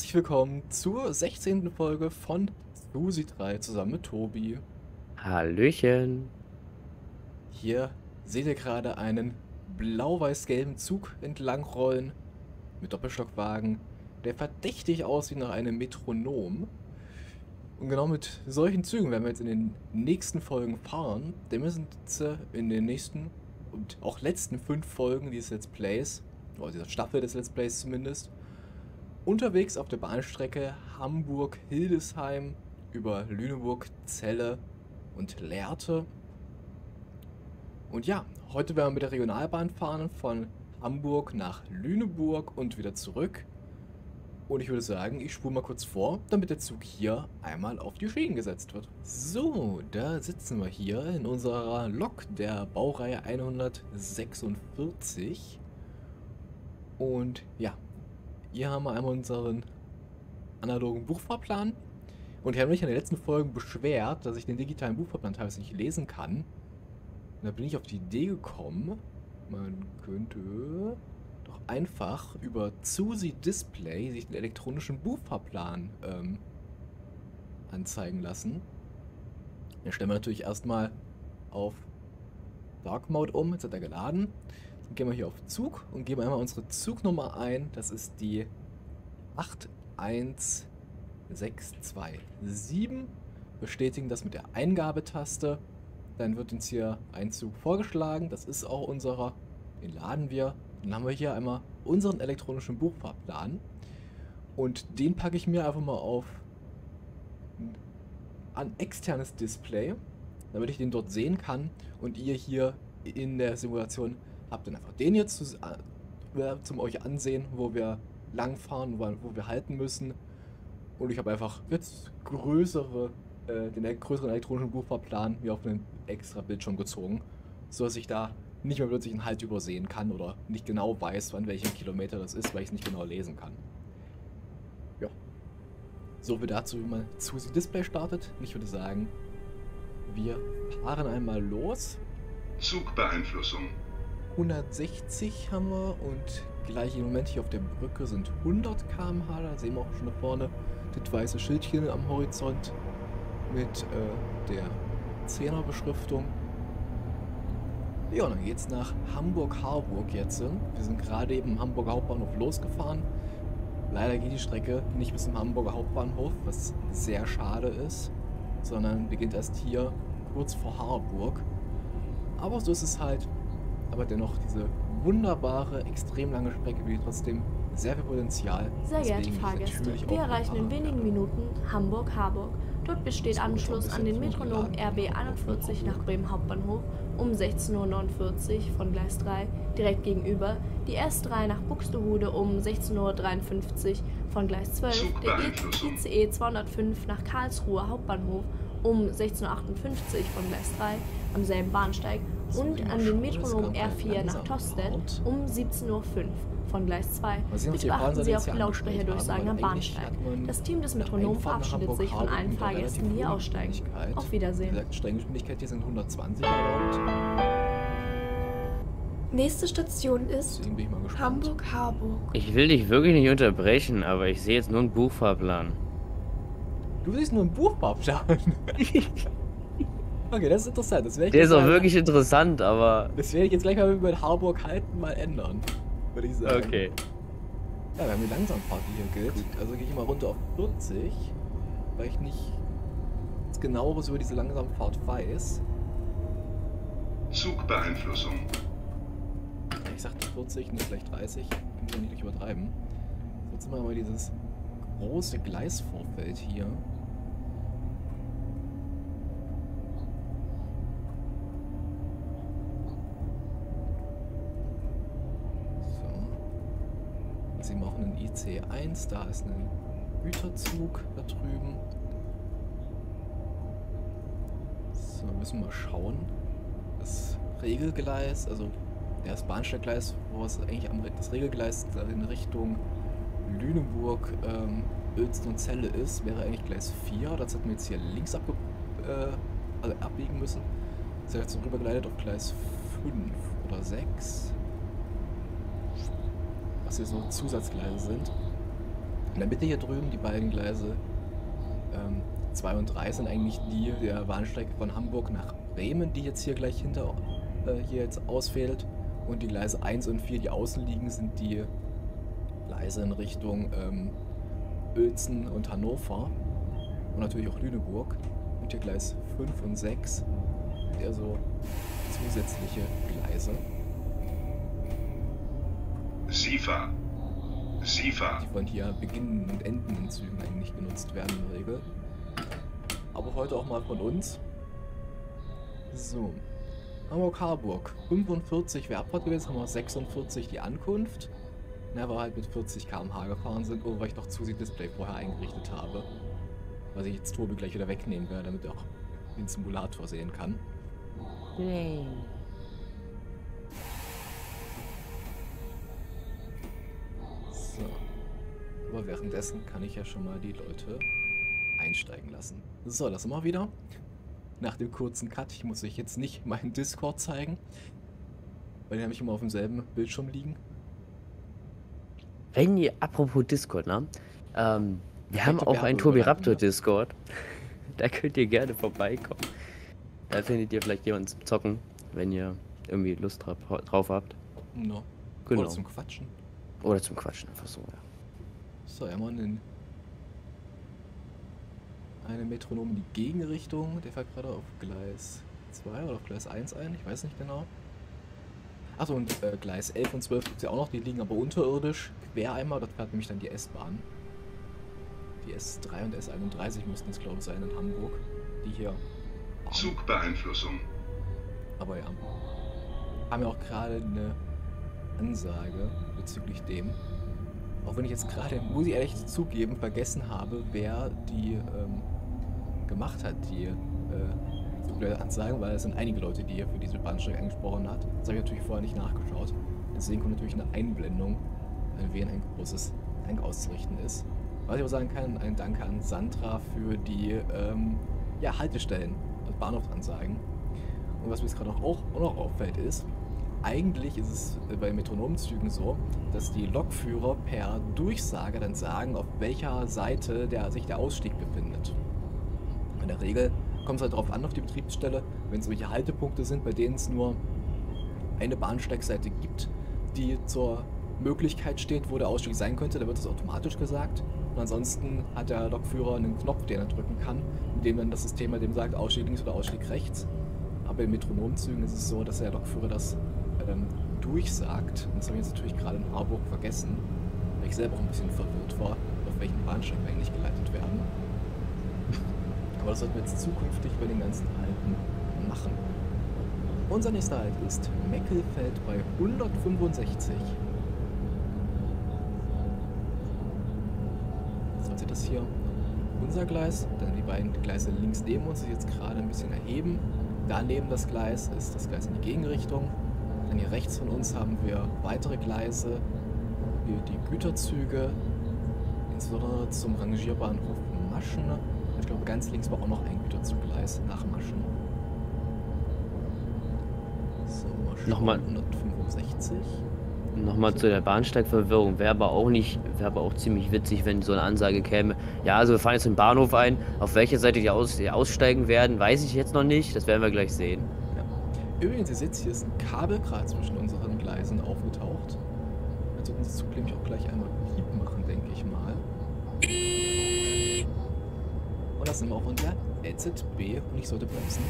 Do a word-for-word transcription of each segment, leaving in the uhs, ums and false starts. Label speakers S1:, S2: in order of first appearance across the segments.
S1: herzlich willkommen zur sechzehnten Folge von Susi drei zusammen mit Tobi.
S2: Hallöchen.
S1: Hier seht ihr gerade einen blau-weiß-gelben Zug entlangrollen mit Doppelstockwagen, der verdächtig aussieht nach einem Metronom. Und genau mit solchen Zügen werden wir jetzt in den nächsten Folgen fahren, denn wir sind jetzt in den nächsten und auch letzten fünf Folgen dieses Let's Plays, oder dieser Staffel des Let's Plays zumindest, unterwegs auf der Bahnstrecke Hamburg-Hildesheim über Lüneburg, Celle und Lehrte. Und ja, heute werden wir mit der Regionalbahn fahren von Hamburg nach Lüneburg und wieder zurück. Und ich würde sagen, ich spule mal kurz vor, damit der Zug hier einmal auf die Schienen gesetzt wird. So, da sitzen wir hier in unserer Lok der Baureihe hundertsechsundvierzig. Und ja, hier haben wir einmal unseren analogen Buchfahrplan. Und ich habe mich in den letzten Folgen beschwert, dass ich den digitalen Buchfahrplan teilweise nicht lesen kann. Und da bin ich auf die Idee gekommen, man könnte doch einfach über Susi Display sich den elektronischen Buchfahrplan ähm, anzeigen lassen. Dann stellen wir natürlich erstmal auf Dark Mode um, jetzt hat er geladen. Dann gehen wir hier auf Zug und geben einmal unsere Zugnummer ein. Das ist die acht eins sechs zwei sieben. Bestätigen das mit der Eingabetaste. Dann wird uns hier ein Zug vorgeschlagen. Das ist auch unserer. Den laden wir. Dann haben wir hier einmal unseren elektronischen Buchfahrplan. Und den packe ich mir einfach mal auf ein externes Display, damit ich den dort sehen kann. Und ihr hier in der Simulation habt dann einfach den jetzt zu, äh, zum euch ansehen, wo wir langfahren, wo, wo wir halten müssen. Und ich habe einfach jetzt größere, äh, den größeren elektronischen Buchfahrplan mir auf einen extra Bildschirm gezogen, so dass ich da nicht mehr plötzlich einen Halt übersehen kann oder nicht genau weiß, wann welcher Kilometer das ist, weil ich es nicht genau lesen kann. Ja. So viel dazu, wie man Susi Display startet. Ich würde sagen, wir fahren einmal los.
S3: Zugbeeinflussung.
S1: hundertsechzig haben wir und gleich im Moment hier auf der Brücke sind hundert Kilometer pro Stunde. Da sehen wir auch schon da vorne das weiße Schildchen am Horizont mit äh, der zehner Beschriftung. Ja, und dann geht's nach Hamburg-Harburg jetzt. Wir sind gerade eben im Hamburger Hauptbahnhof losgefahren. Leider geht die Strecke nicht bis zum Hamburger Hauptbahnhof, was sehr schade ist, sondern beginnt erst hier kurz vor Harburg. Aber so ist es halt. Aber dennoch diese wunderbare, extrem lange Strecke bietet trotzdem sehr viel Potenzial.
S4: Sehr geehrte Fahrgäste, wir erreichen in wenigen Minuten Hamburg-Harburg. Dort besteht Anschluss an den Metronom R B einundvierzig nach Bremen Hauptbahnhof um sechzehn Uhr neunundvierzig von Gleis drei direkt gegenüber, die S drei nach Buxtehude um sechzehn Uhr dreiundfünfzig von Gleis zwölf, der I C E zweihundertfünf nach Karlsruhe Hauptbahnhof um sechzehn Uhr achtundfünfzig von Gleis drei am selben Bahnsteig und an den Metronom R vier nach Tostedt um siebzehn Uhr fünf von Gleis zwei. Bitte beachten Sie auf die Lautsprecherdurchsagen am Bahnsteig. Das Team des Metronoms verabschiedet sich von allen Fahrgästen, die hier aussteigen. Auf Wiedersehen.
S1: Wie gesagt, Strenggeschwindigkeit hier sind hundertzwanzig und
S5: nächste Station ist
S1: deswegen bin ich mal gespannt.
S5: Hamburg-Harburg.
S2: Ich will dich wirklich nicht unterbrechen, aber ich sehe jetzt nur einen Buchfahrplan.
S1: Du siehst nur einen Buchfahrplan. Okay, das ist interessant. Das ich
S2: Der ist auch
S1: mal,
S2: wirklich interessant, aber...
S1: Das werde ich jetzt gleich mal mit Harburg halten mal ändern, würde ich sagen.
S2: Okay.
S1: Ja, wir haben die Langsamfahrt, die hier gilt. Also gehe ich mal runter auf vierzig, weil ich nicht genaueres über diese Langsamfahrt weiß.
S3: Zugbeeinflussung.
S1: Ich sagte vierzig, nicht gleich dreißig. Ich kann nicht übertreiben. Jetzt haben wir mal dieses große Gleisvorfeld hier. So. Sehen wir auch einen I C eins, da ist ein Güterzug da drüben. So, müssen wir mal schauen. Das Regelgleis, also das Bahnsteiggleis, wo es eigentlich am das Regelgleis in Richtung Lüneburg, ähm, Uelzen und Celle ist, wäre eigentlich Gleis vier. Das hätten wir jetzt hier links abge äh, also abbiegen müssen. Das ist jetzt rübergeleitet auf Gleis fünf oder sechs. Was hier so Zusatzgleise sind. In der Mitte hier drüben, die beiden Gleise ähm, zwei und drei sind eigentlich die der Bahnstrecke von Hamburg nach Bremen, die jetzt hier gleich hinter äh, hier jetzt ausfällt. Und die Gleise eins und vier, die außen liegen, sind die Gleise in Richtung ähm, Uelzen und Hannover. Und natürlich auch Lüneburg. Und hier Gleis fünf und sechs, eher so zusätzliche Gleise.
S3: SIFA. SIFA.
S1: Die von hier beginnenden und endenden Zügen eigentlich genutzt werden in der Regel. Aber heute auch mal von uns. So. Hamburg-Harburg. fünfundvierzig wäre Abfahrt gewesen, haben wir sechsundvierzig die Ankunft. Na, weil wir halt mit vierzig Kilometer pro Stunde gefahren sind, oh, weil ich noch Zusicht-Display vorher eingerichtet habe. Was ich jetzt Tobi gleich wieder wegnehmen werde, damit er auch den Simulator sehen kann.
S2: Nee.
S1: So. Aber währenddessen kann ich ja schon mal die Leute einsteigen lassen. So, das sind wir wieder. Nach dem kurzen Cut. Ich muss euch jetzt nicht meinen Discord zeigen, weil die nämlich immer auf demselben Bildschirm liegen.
S2: Wenn ihr, apropos Discord, ne? Ähm, wir
S1: Ich
S2: haben
S1: glaub,
S2: auch
S1: wir
S2: einen
S1: haben
S2: Tobi
S1: sogar einen,
S2: Raptor
S1: ja.
S2: Discord. Da könnt ihr gerne vorbeikommen. Da findet ihr vielleicht jemanden zum Zocken, wenn ihr irgendwie Lust drauf, drauf habt.
S1: No.
S2: Genau.
S1: Oder zum Quatschen.
S2: Oder zum Quatschen, einfach so, ja.
S1: So, einmal in eine Metronom in die Gegenrichtung. Der fährt gerade auf Gleis zwei oder auf Gleis eins ein. Ich weiß nicht genau. Achso, und äh, Gleis elf und zwölf gibt es ja auch noch. Die liegen aber unterirdisch. Quer einmal. Dort fährt nämlich dann die S-Bahn. Die S drei und S einunddreißig müssten es, glaube ich, sein in Hamburg. Die hier.
S3: Zugbeeinflussung.
S1: Aber ja. Haben ja auch gerade eine Ansage bezüglich dem. Auch wenn ich jetzt gerade, muss ich ehrlich zugeben, vergessen habe, wer die ähm, gemacht hat, die äh, Ansagen, weil es sind einige Leute, die hier für diese Bahnstrecke angesprochen hat. Das habe ich natürlich vorher nicht nachgeschaut. Deswegen kommt natürlich eine Einblendung, an wen ein großes Dank auszurichten ist. Was ich aber sagen kann, ein Danke an Sandra für die ähm, ja, Haltestellen und Bahnhofsansagen. Und was mir jetzt gerade auch, auch noch auffällt ist, eigentlich ist es bei Metronomzügen so, dass die Lokführer per Durchsage dann sagen, auf welcher Seite der, sich der Ausstieg befindet. In der Regel kommt es halt darauf an, auf die Betriebsstelle, wenn es solche Haltepunkte sind, bei denen es nur eine Bahnsteigseite gibt, die zur Möglichkeit steht, wo der Ausstieg sein könnte, da wird es automatisch gesagt. Und ansonsten hat der Lokführer einen Knopf, den er drücken kann, mit dem dann das System bei dem sagt, Ausstieg links oder Ausstieg rechts. Aber in Metronomzügen ist es so, dass der Lokführer das ähm, durchsagt. Und das habe ich jetzt natürlich gerade in Harburg vergessen, weil ich selber auch ein bisschen verwirrt war, auf welchen Bahnsteig wir eigentlich geleitet werden. Aber das sollten wir jetzt zukünftig bei den ganzen Halten machen. Unser nächster Halt ist Meckelfeld bei hundertfünfundsechzig. So, seht das hier unser Gleis, dann die beiden Gleise links neben uns, die jetzt gerade ein bisschen erheben. Daneben das Gleis ist das Gleis in die Gegenrichtung. Dann hier rechts von uns haben wir weitere Gleise, hier die Güterzüge, insbesondere zum Rangierbahnhof Maschen. Ich glaube, ganz links war auch noch ein Güterzuggleis nach Maschen. So, mal schauen.
S2: Nochmal.
S1: hundertfünfundsechzig.
S2: Nochmal zu der Bahnsteigverwirrung. Wäre aber auch nicht, wäre aber auch ziemlich witzig, wenn so eine Ansage käme. Ja, also wir fahren jetzt in den Bahnhof ein. Auf welcher Seite die, aus, die aussteigen werden, weiß ich jetzt noch nicht. Das werden wir gleich sehen.
S1: Ja. Übrigens, ihr seht, hier ist ein Kabel gerade zwischen unseren Gleisen aufgetaucht. Jetzt sollten sie Zug nämlich auch gleich einmal Piep machen, denke ich mal. Und das sind wir auch von der L Z B und ich sollte bremsen.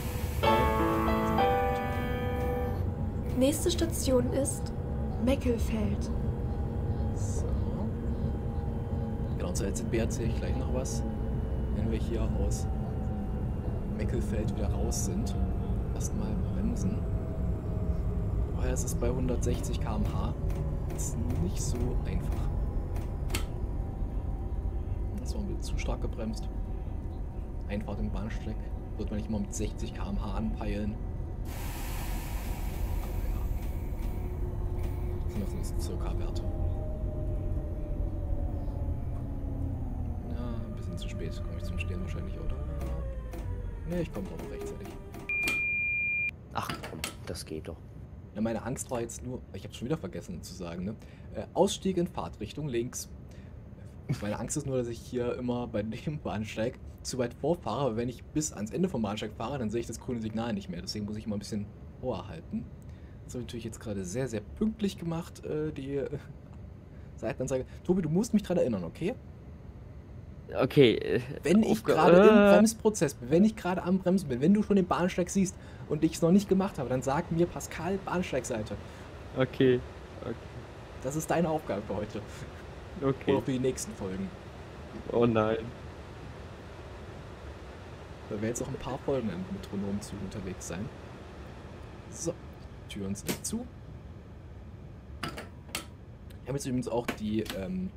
S5: Nächste Station ist Meckelfeld.
S1: So. Genau, zur L Z B erzähle ich gleich noch was, wenn wir hier aus Meckelfeld wieder raus sind. Erstmal bremsen. Vorher ist es bei hundertsechzig Kilometer pro Stunde. Ist nicht so einfach. Das war ein bisschen zu stark gebremst. Einfahrt im Bahnsteig wird man nicht immer mit sechzig Kilometer pro Stunde anpeilen. Aber ja. Das sind circa Werte. Ja, ein bisschen zu spät. Komme ich zum Stehen wahrscheinlich, oder? Ne, ich komme auch noch rechtzeitig.
S2: Ach komm, das geht doch.
S1: Ja, meine Angst war jetzt nur, ich habe schon wieder vergessen zu sagen, ne? Äh, Ausstieg in Fahrtrichtung links. Meine Angst ist nur, dass ich hier immer bei dem Bahnsteig zu weit vorfahre, aber wenn ich bis ans Ende vom Bahnsteig fahre, dann sehe ich das grüne Signal nicht mehr. Deswegen muss ich immer ein bisschen vorhalten. Das habe ich natürlich jetzt gerade sehr, sehr pünktlich gemacht, äh, die äh, Seitenanzeige. Tobi, du musst mich daran erinnern, okay?
S2: Okay. Äh,
S1: Wenn ich
S2: Aufga-
S1: gerade im
S2: äh,
S1: Bremsprozess bin, wenn ich gerade am Bremsen bin, wenn du schon den Bahnsteig siehst und ich es noch nicht gemacht habe, dann sag mir Pascal Bahnsteigseite.
S2: Okay.
S1: Das ist deine Aufgabe für heute.
S2: Okay.
S1: Oder für die nächsten Folgen.
S2: Oh nein.
S1: Weil wir jetzt noch ein paar Folgen im Metronomzug unterwegs sein. So, Türen sind zu. Ich habe jetzt übrigens auch die, ähm,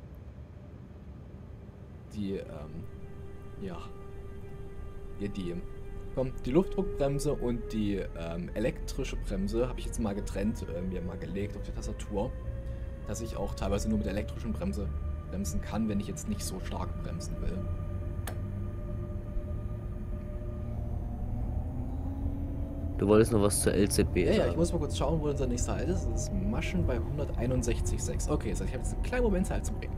S1: die, ähm, ja, ja, die, komm, die Luftdruckbremse und die ähm, elektrische Bremse habe ich jetzt mal getrennt, äh, mir mal gelegt auf die Tastatur, dass ich auch teilweise nur mit der elektrischen Bremse bremsen kann, wenn ich jetzt nicht so stark bremsen will.
S2: Du wolltest noch was zur L Z B
S1: Ja, ja,
S2: sagen.
S1: ich muss mal kurz schauen, wo unser nächster Halt ist. Das ist Maschen bei hunderteinundsechzig Komma sechs. Okay, das heißt, ich habe jetzt einen kleinen Moment Zeit zum Reden.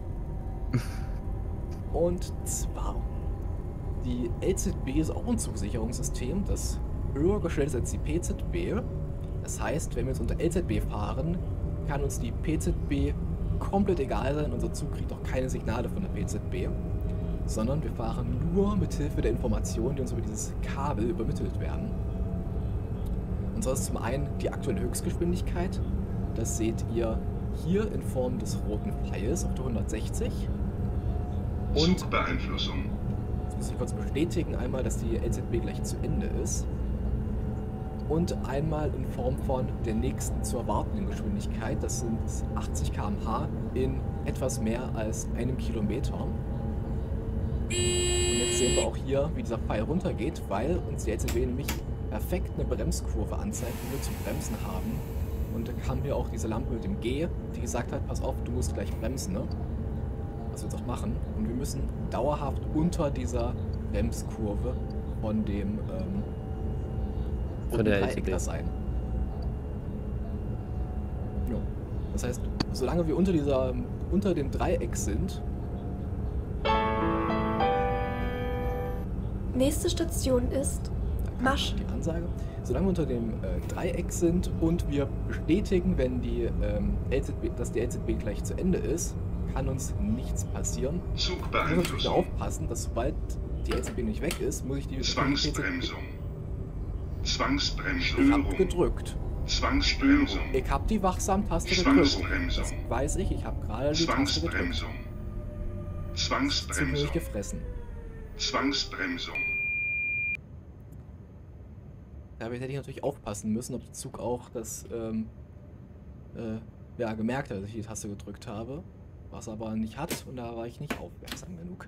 S1: Und zwar, die L Z B ist auch ein Zugsicherungssystem, das höher gestellt ist als die P Z B. Das heißt, wenn wir jetzt unter L Z B fahren, kann uns die P Z B komplett egal sein. Unser Zug kriegt auch keine Signale von der P Z B, sondern wir fahren nur mit Hilfe der Informationen, die uns über dieses Kabel übermittelt werden. Und zwar ist zum einen die aktuelle Höchstgeschwindigkeit. Das seht ihr hier in Form des roten Pfeils auf der hundertsechzig. Und
S3: Zugbeeinflussung.
S1: jetzt muss ich kurz bestätigen, einmal, dass die L Z B gleich zu Ende ist. Und einmal in Form von der nächsten zu erwartenden Geschwindigkeit. Das sind achtzig Kilometer pro Stunde in etwas mehr als einem Kilometer. Und jetzt sehen wir auch hier, wie dieser Pfeil runtergeht, weil uns die L Z B nämlich perfekt eine Bremskurve anzeigt, die wir zu bremsen haben. Und dann kam hier auch diese Lampe mit dem G, die gesagt hat, pass auf, du musst gleich bremsen, ne? Was wir jetzt auch machen. Und wir müssen dauerhaft unter dieser Bremskurve von dem ähm,
S2: Von der
S1: Dreieck
S2: L Z B
S1: da sein. Ja. Das heißt, solange wir unter dieser unter dem Dreieck sind,
S5: Nächste Station ist Masch.
S1: die Ansage, solange wir unter dem äh, Dreieck sind und wir bestätigen, wenn die ähm, L Z B, dass die L Z B gleich zu Ende ist, kann uns nichts passieren. Ich muss natürlich wieder
S3: Zugbeeinflussung.
S1: aufpassen, dass sobald die L Z B nicht weg ist, muss ich die
S3: Zwangsbremsung.
S1: Ich
S3: Zwangsbremsstörung.
S1: hab gedrückt.
S3: Zwangsbremsung.
S1: Ich hab die Wachsamtaste gedrückt.
S3: Zwangsbremsung.
S1: Das weiß ich, ich habe gerade die Taste gedrückt.
S3: Zwangsbremsung.
S1: Ziemlich
S3: Zwangsbremsung.
S1: gefressen.
S3: Zwangsbremsung.
S1: Damit hätte ich natürlich aufpassen müssen, ob der Zug auch das ähm, äh, ja, gemerkt hat, dass ich die Taste gedrückt habe. Was er aber nicht hat und da war ich nicht aufmerksam genug.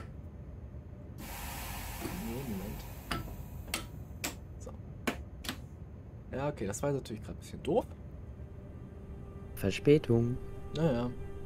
S1: Nee, Moment. So. Ja, okay, das war jetzt natürlich gerade ein bisschen doof.
S2: Verspätung.
S1: Naja.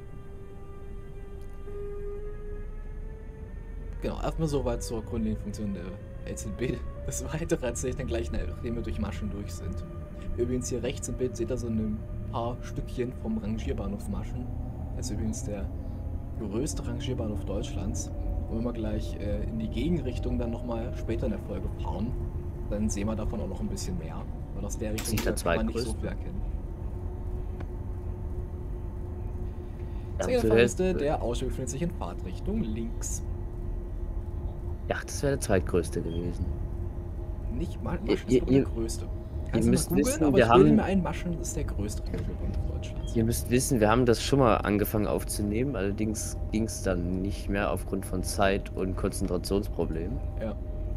S1: Genau, erstmal soweit zur grundlegenden Funktion der L Z B. Das Weitere erzähle ich dann gleich, nachdem wir durch Maschen durch sind. Übrigens hier rechts im Bild seht ihr so ein paar Stückchen vom Rangierbahnhof Maschen. Das ist übrigens der größte Rangierbahnhof Deutschlands. Und wenn wir gleich äh, in die Gegenrichtung dann nochmal später in der Folge fahren, dann sehen wir davon auch noch ein bisschen mehr. Weil aus der Richtung
S2: Nicht der
S1: kann man nicht so
S2: zweitgrößte.
S1: viel erkennen.
S2: Ja,
S1: Sehr
S2: so
S1: Fahrgäste,
S2: der-
S1: der Ausstieg befindet sich in Fahrtrichtung links.
S2: Ja, das wäre der zweitgrößte gewesen.
S1: Nicht mal
S2: Ihr-
S1: Maschen ist
S2: ihr-
S1: aber der
S2: ihr-
S1: größte.
S2: ihr
S1: Kannst du
S2: müsst
S1: mal googeln,
S2: wissen,
S1: aber
S2: wir
S1: ich bilde
S2: haben-
S1: mir ein, Maschen ist der größte Rangierbahn Deutschlands.
S2: Ihr müsst wissen, wir haben das schon mal angefangen aufzunehmen, allerdings ging es dann nicht mehr aufgrund von Zeit- und Konzentrationsproblemen.
S1: Ja.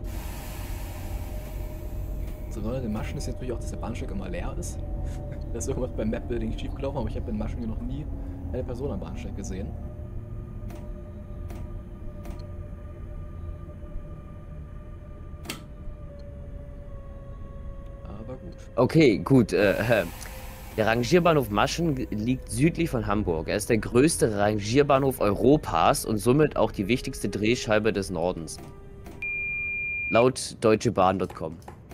S1: So, Leute, den Maschen ist jetzt natürlich auch, dass der Bahnsteig immer leer ist. Da ist irgendwas beim Map-Building schiefgelaufen, aber ich habe in Maschen hier noch nie eine Person am Bahnsteig gesehen. Aber gut.
S2: Okay, gut. Äh, der Rangierbahnhof Maschen liegt südlich von Hamburg. Er ist der größte Rangierbahnhof Europas und somit auch die wichtigste Drehscheibe des Nordens. Laut deutschebahn punkt com.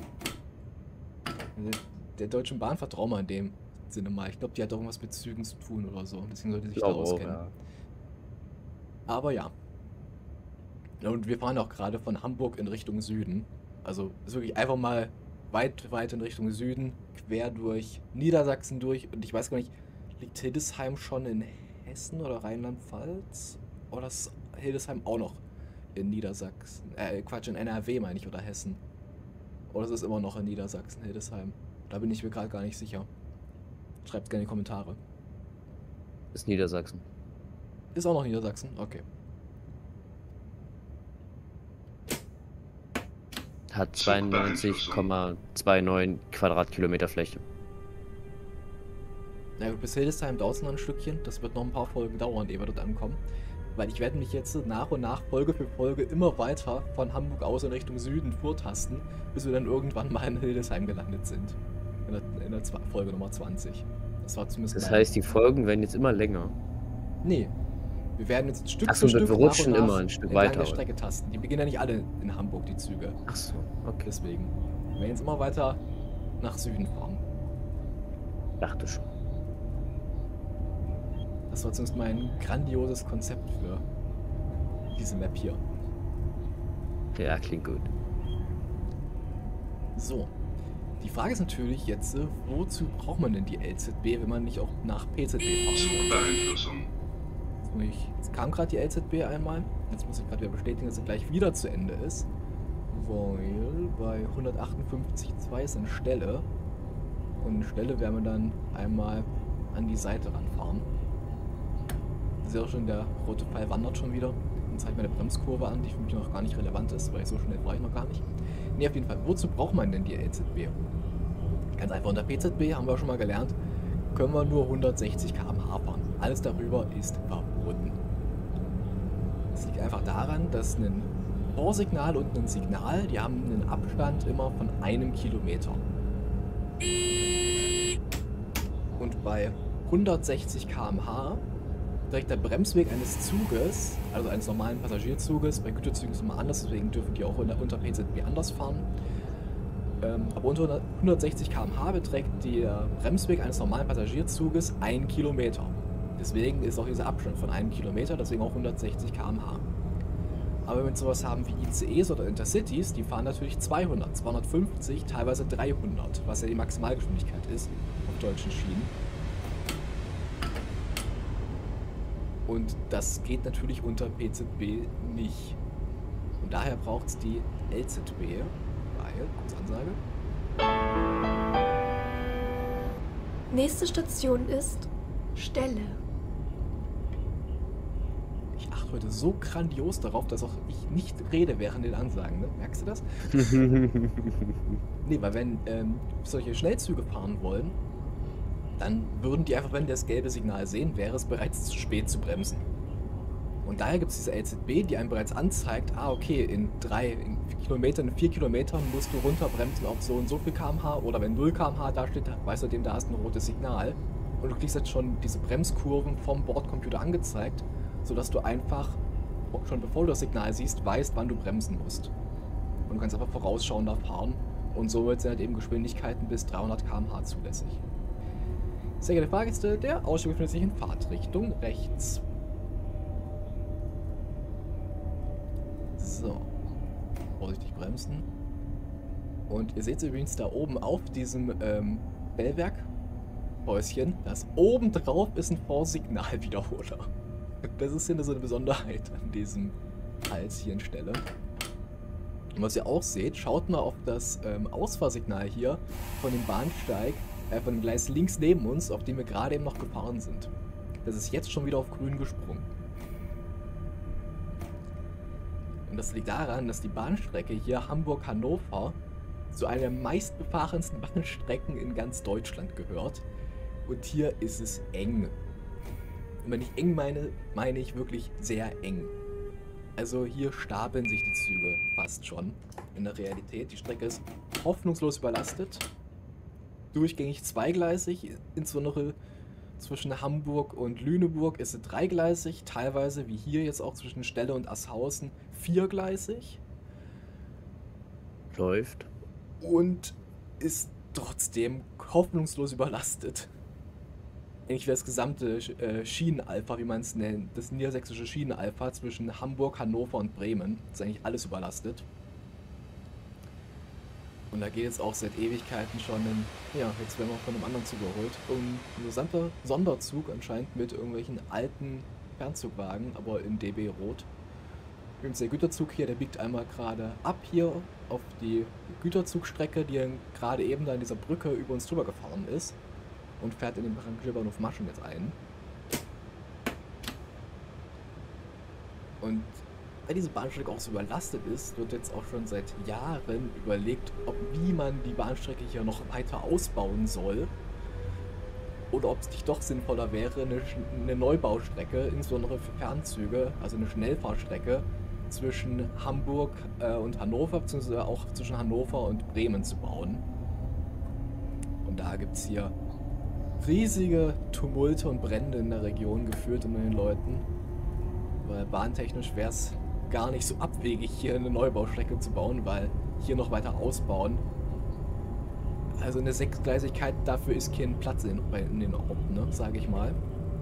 S1: Der Deutschen Bahn vertrauen wir in dem Sinne mal. Ich glaube, die hat auch irgendwas mit Zügen zu tun oder so. Deswegen sollte sich da
S2: Glaube auch,
S1: auskennen.
S2: ja.
S1: Aber ja. Und wir fahren auch gerade von Hamburg in Richtung Süden. Also ist wirklich einfach mal weit, weit in Richtung Süden, quer durch Niedersachsen durch. Und ich weiß gar nicht, liegt Hildesheim schon in Hessen oder Rheinland-Pfalz? Oder ist Hildesheim auch noch in Niedersachsen? Äh, Quatsch, in N R W meine ich, oder Hessen. Oder ist es immer noch in Niedersachsen, Hildesheim? Da bin ich mir gerade gar nicht sicher. Schreibt gerne in die Kommentare.
S2: Ist Niedersachsen.
S1: Ist auch noch Niedersachsen? Okay.
S2: Hat zweiundneunzig Komma neunundzwanzig Quadratkilometer Fläche.
S1: Na gut, bis Hildesheim dauert es noch ein Stückchen. Das wird noch ein paar Folgen dauern, ehe wir dort ankommen. Weil ich werde mich jetzt nach und nach Folge für Folge immer weiter von Hamburg aus in Richtung Süden vortasten, bis wir dann irgendwann mal in Hildesheim gelandet sind. In der, in der Folge Nummer zwanzig. Das war zumindest.
S2: Das heißt, die Folgen werden jetzt immer länger.
S1: Nee. Wir werden jetzt Stück
S2: Achso,
S1: für
S2: wir
S1: Stück
S2: rutschen
S1: nach und nach
S2: immer ein Stück
S1: entlang
S2: weiter.
S1: der Strecke tasten. Die beginnen ja nicht alle in Hamburg, die Züge.
S2: Achso, okay.
S1: Deswegen. Wir werden jetzt immer weiter nach Süden fahren.
S2: Dachte schon.
S1: Das war zumindest mein grandioses Konzept für diese Map hier.
S2: Ja, klingt gut.
S1: So. Die Frage ist natürlich jetzt, wozu braucht man denn die L Z B, wenn man nicht auch nach P Z B fahren will?
S3: Zugbeeinflussung.
S1: Jetzt kam gerade die L Z B einmal. Jetzt muss ich gerade wieder bestätigen, dass sie gleich wieder zu Ende ist. Weil bei hundertachtundfünfzig Komma zwei ist eine Stelle. Und eine Stelle werden wir dann einmal an die Seite ranfahren. Ich sehe auch schon, der rote Pfeil wandert schon wieder. Und zeigt mir eine Bremskurve an, die für mich noch gar nicht relevant ist, weil so schnell war ich noch gar nicht. Ne, auf jeden Fall. Wozu braucht man denn die L Z B? Ganz einfach, unter P Z B haben wir schon mal gelernt, können wir nur hundertsechzig Kilometer pro Stunde fahren. Alles darüber ist verboten. Das liegt einfach daran, dass ein Vorsignal und ein Signal, die haben einen Abstand immer von einem Kilometer. Und bei hundertsechzig Kilometer pro Stunde direkt der Bremsweg eines Zuges, also eines normalen Passagierzuges, bei Güterzügen ist es immer anders, deswegen dürfen die auch unter, unter P Z B anders fahren. Ähm, aber unter hundertsechzig Kilometer pro Stunde beträgt der Bremsweg eines normalen Passagierzuges ein Kilometer. Deswegen ist auch dieser Abstand von einem Kilometer, deswegen auch hundertsechzig Kilometer pro Stunde. Aber wenn wir sowas haben wie I C Es oder Intercities, die fahren natürlich zweihundert, zweihundertfünfzig, teilweise dreihundert, was ja die Maximalgeschwindigkeit ist auf deutschen Schienen. Und das geht natürlich unter P Z B nicht. Und daher braucht es die L Z B, weil, kurz Ansage.
S5: Nächste Station ist Stelle.
S1: Ich achte heute so grandios darauf, dass auch ich nicht rede während den Ansagen, ne? Merkst du das? Nee, weil wenn ähm, solche Schnellzüge fahren wollen, dann würden die einfach, wenn die das gelbe Signal sehen, wäre es bereits zu spät zu bremsen. Und daher gibt es diese L Z B, die einem bereits anzeigt, ah okay, in drei in Kilometern, in vier Kilometern musst du runterbremsen auf so und so viel Kilometer pro Stunde oder wenn null Kilometer pro Stunde da steht, weißt du dem, da hast du ein rotes Signal. Und du kriegst jetzt schon diese Bremskurven vom Bordcomputer angezeigt, sodass du einfach, schon bevor du das Signal siehst, weißt, wann du bremsen musst. Und du kannst einfach vorausschauender fahren und so wird es halt eben Geschwindigkeiten bis dreihundert Kilometer pro Stunde zulässig. Sehr geehrte Fahrgäste, der Ausstieg befindet sich in Fahrtrichtung rechts. So. Vorsichtig bremsen. Und ihr seht übrigens da oben auf diesem ähm, Bellwerk-Häuschen, das oben drauf ist ein Vorsignalwiederholer. Das ist hier so eine Besonderheit an diesem Halschenstelle. Und was ihr auch seht, schaut mal auf das ähm, Ausfahrsignal hier von dem Bahnsteig, äh, von dem Gleis links neben uns, auf dem wir gerade eben noch gefahren sind. Das ist jetzt schon wieder auf grün gesprungen. Und das liegt daran, dass die Bahnstrecke hier Hamburg-Hannover zu einer der meistbefahrensten Bahnstrecken in ganz Deutschland gehört. Und hier ist es eng. Und wenn ich eng meine, meine ich wirklich sehr eng. Also hier stapeln sich die Züge fast schon in der Realität. Die Strecke ist hoffnungslos überlastet. Durchgängig zweigleisig, insbesondere zwischen Hamburg und Lüneburg ist sie dreigleisig, teilweise wie hier jetzt auch zwischen Stelle und Asshausen viergleisig.
S2: Läuft.
S1: Und ist trotzdem hoffnungslos überlastet. eigentlich das gesamte äh, Schienenalpha, wie man es nennt, das niedersächsische Schienenalpha zwischen Hamburg, Hannover und Bremen. Das ist eigentlich alles überlastet. Und da geht es auch seit Ewigkeiten schon in, ja, jetzt werden wir von einem anderen Zug überholt. Und ein gesamter Sonderzug anscheinend mit irgendwelchen alten Fernzugwagen, aber in D B Rot. Übrigens der Güterzug hier, der biegt einmal gerade ab hier auf die Güterzugstrecke, die dann gerade eben da in dieser Brücke über uns drüber gefahren ist. Und fährt in den Rangierbahnhof Maschen jetzt ein. Und weil diese Bahnstrecke auch so überlastet ist, wird jetzt auch schon seit Jahren überlegt, ob wie man die Bahnstrecke hier noch weiter ausbauen soll. Oder ob es nicht doch sinnvoller wäre, eine, eine Neubaustrecke, insbesondere für Fernzüge, also eine Schnellfahrstrecke zwischen Hamburg äh, und Hannover, beziehungsweise auch zwischen Hannover und Bremen zu bauen. Und da gibt es hier riesige Tumulte und Brände in der Region, geführt unter den Leuten. Weil bahntechnisch wäre es gar nicht so abwegig, hier eine Neubaustrecke zu bauen, weil hier noch weiter ausbauen. Also eine Sechsgleisigkeit, dafür ist kein Platz in, in den Orten, ne, sage ich mal.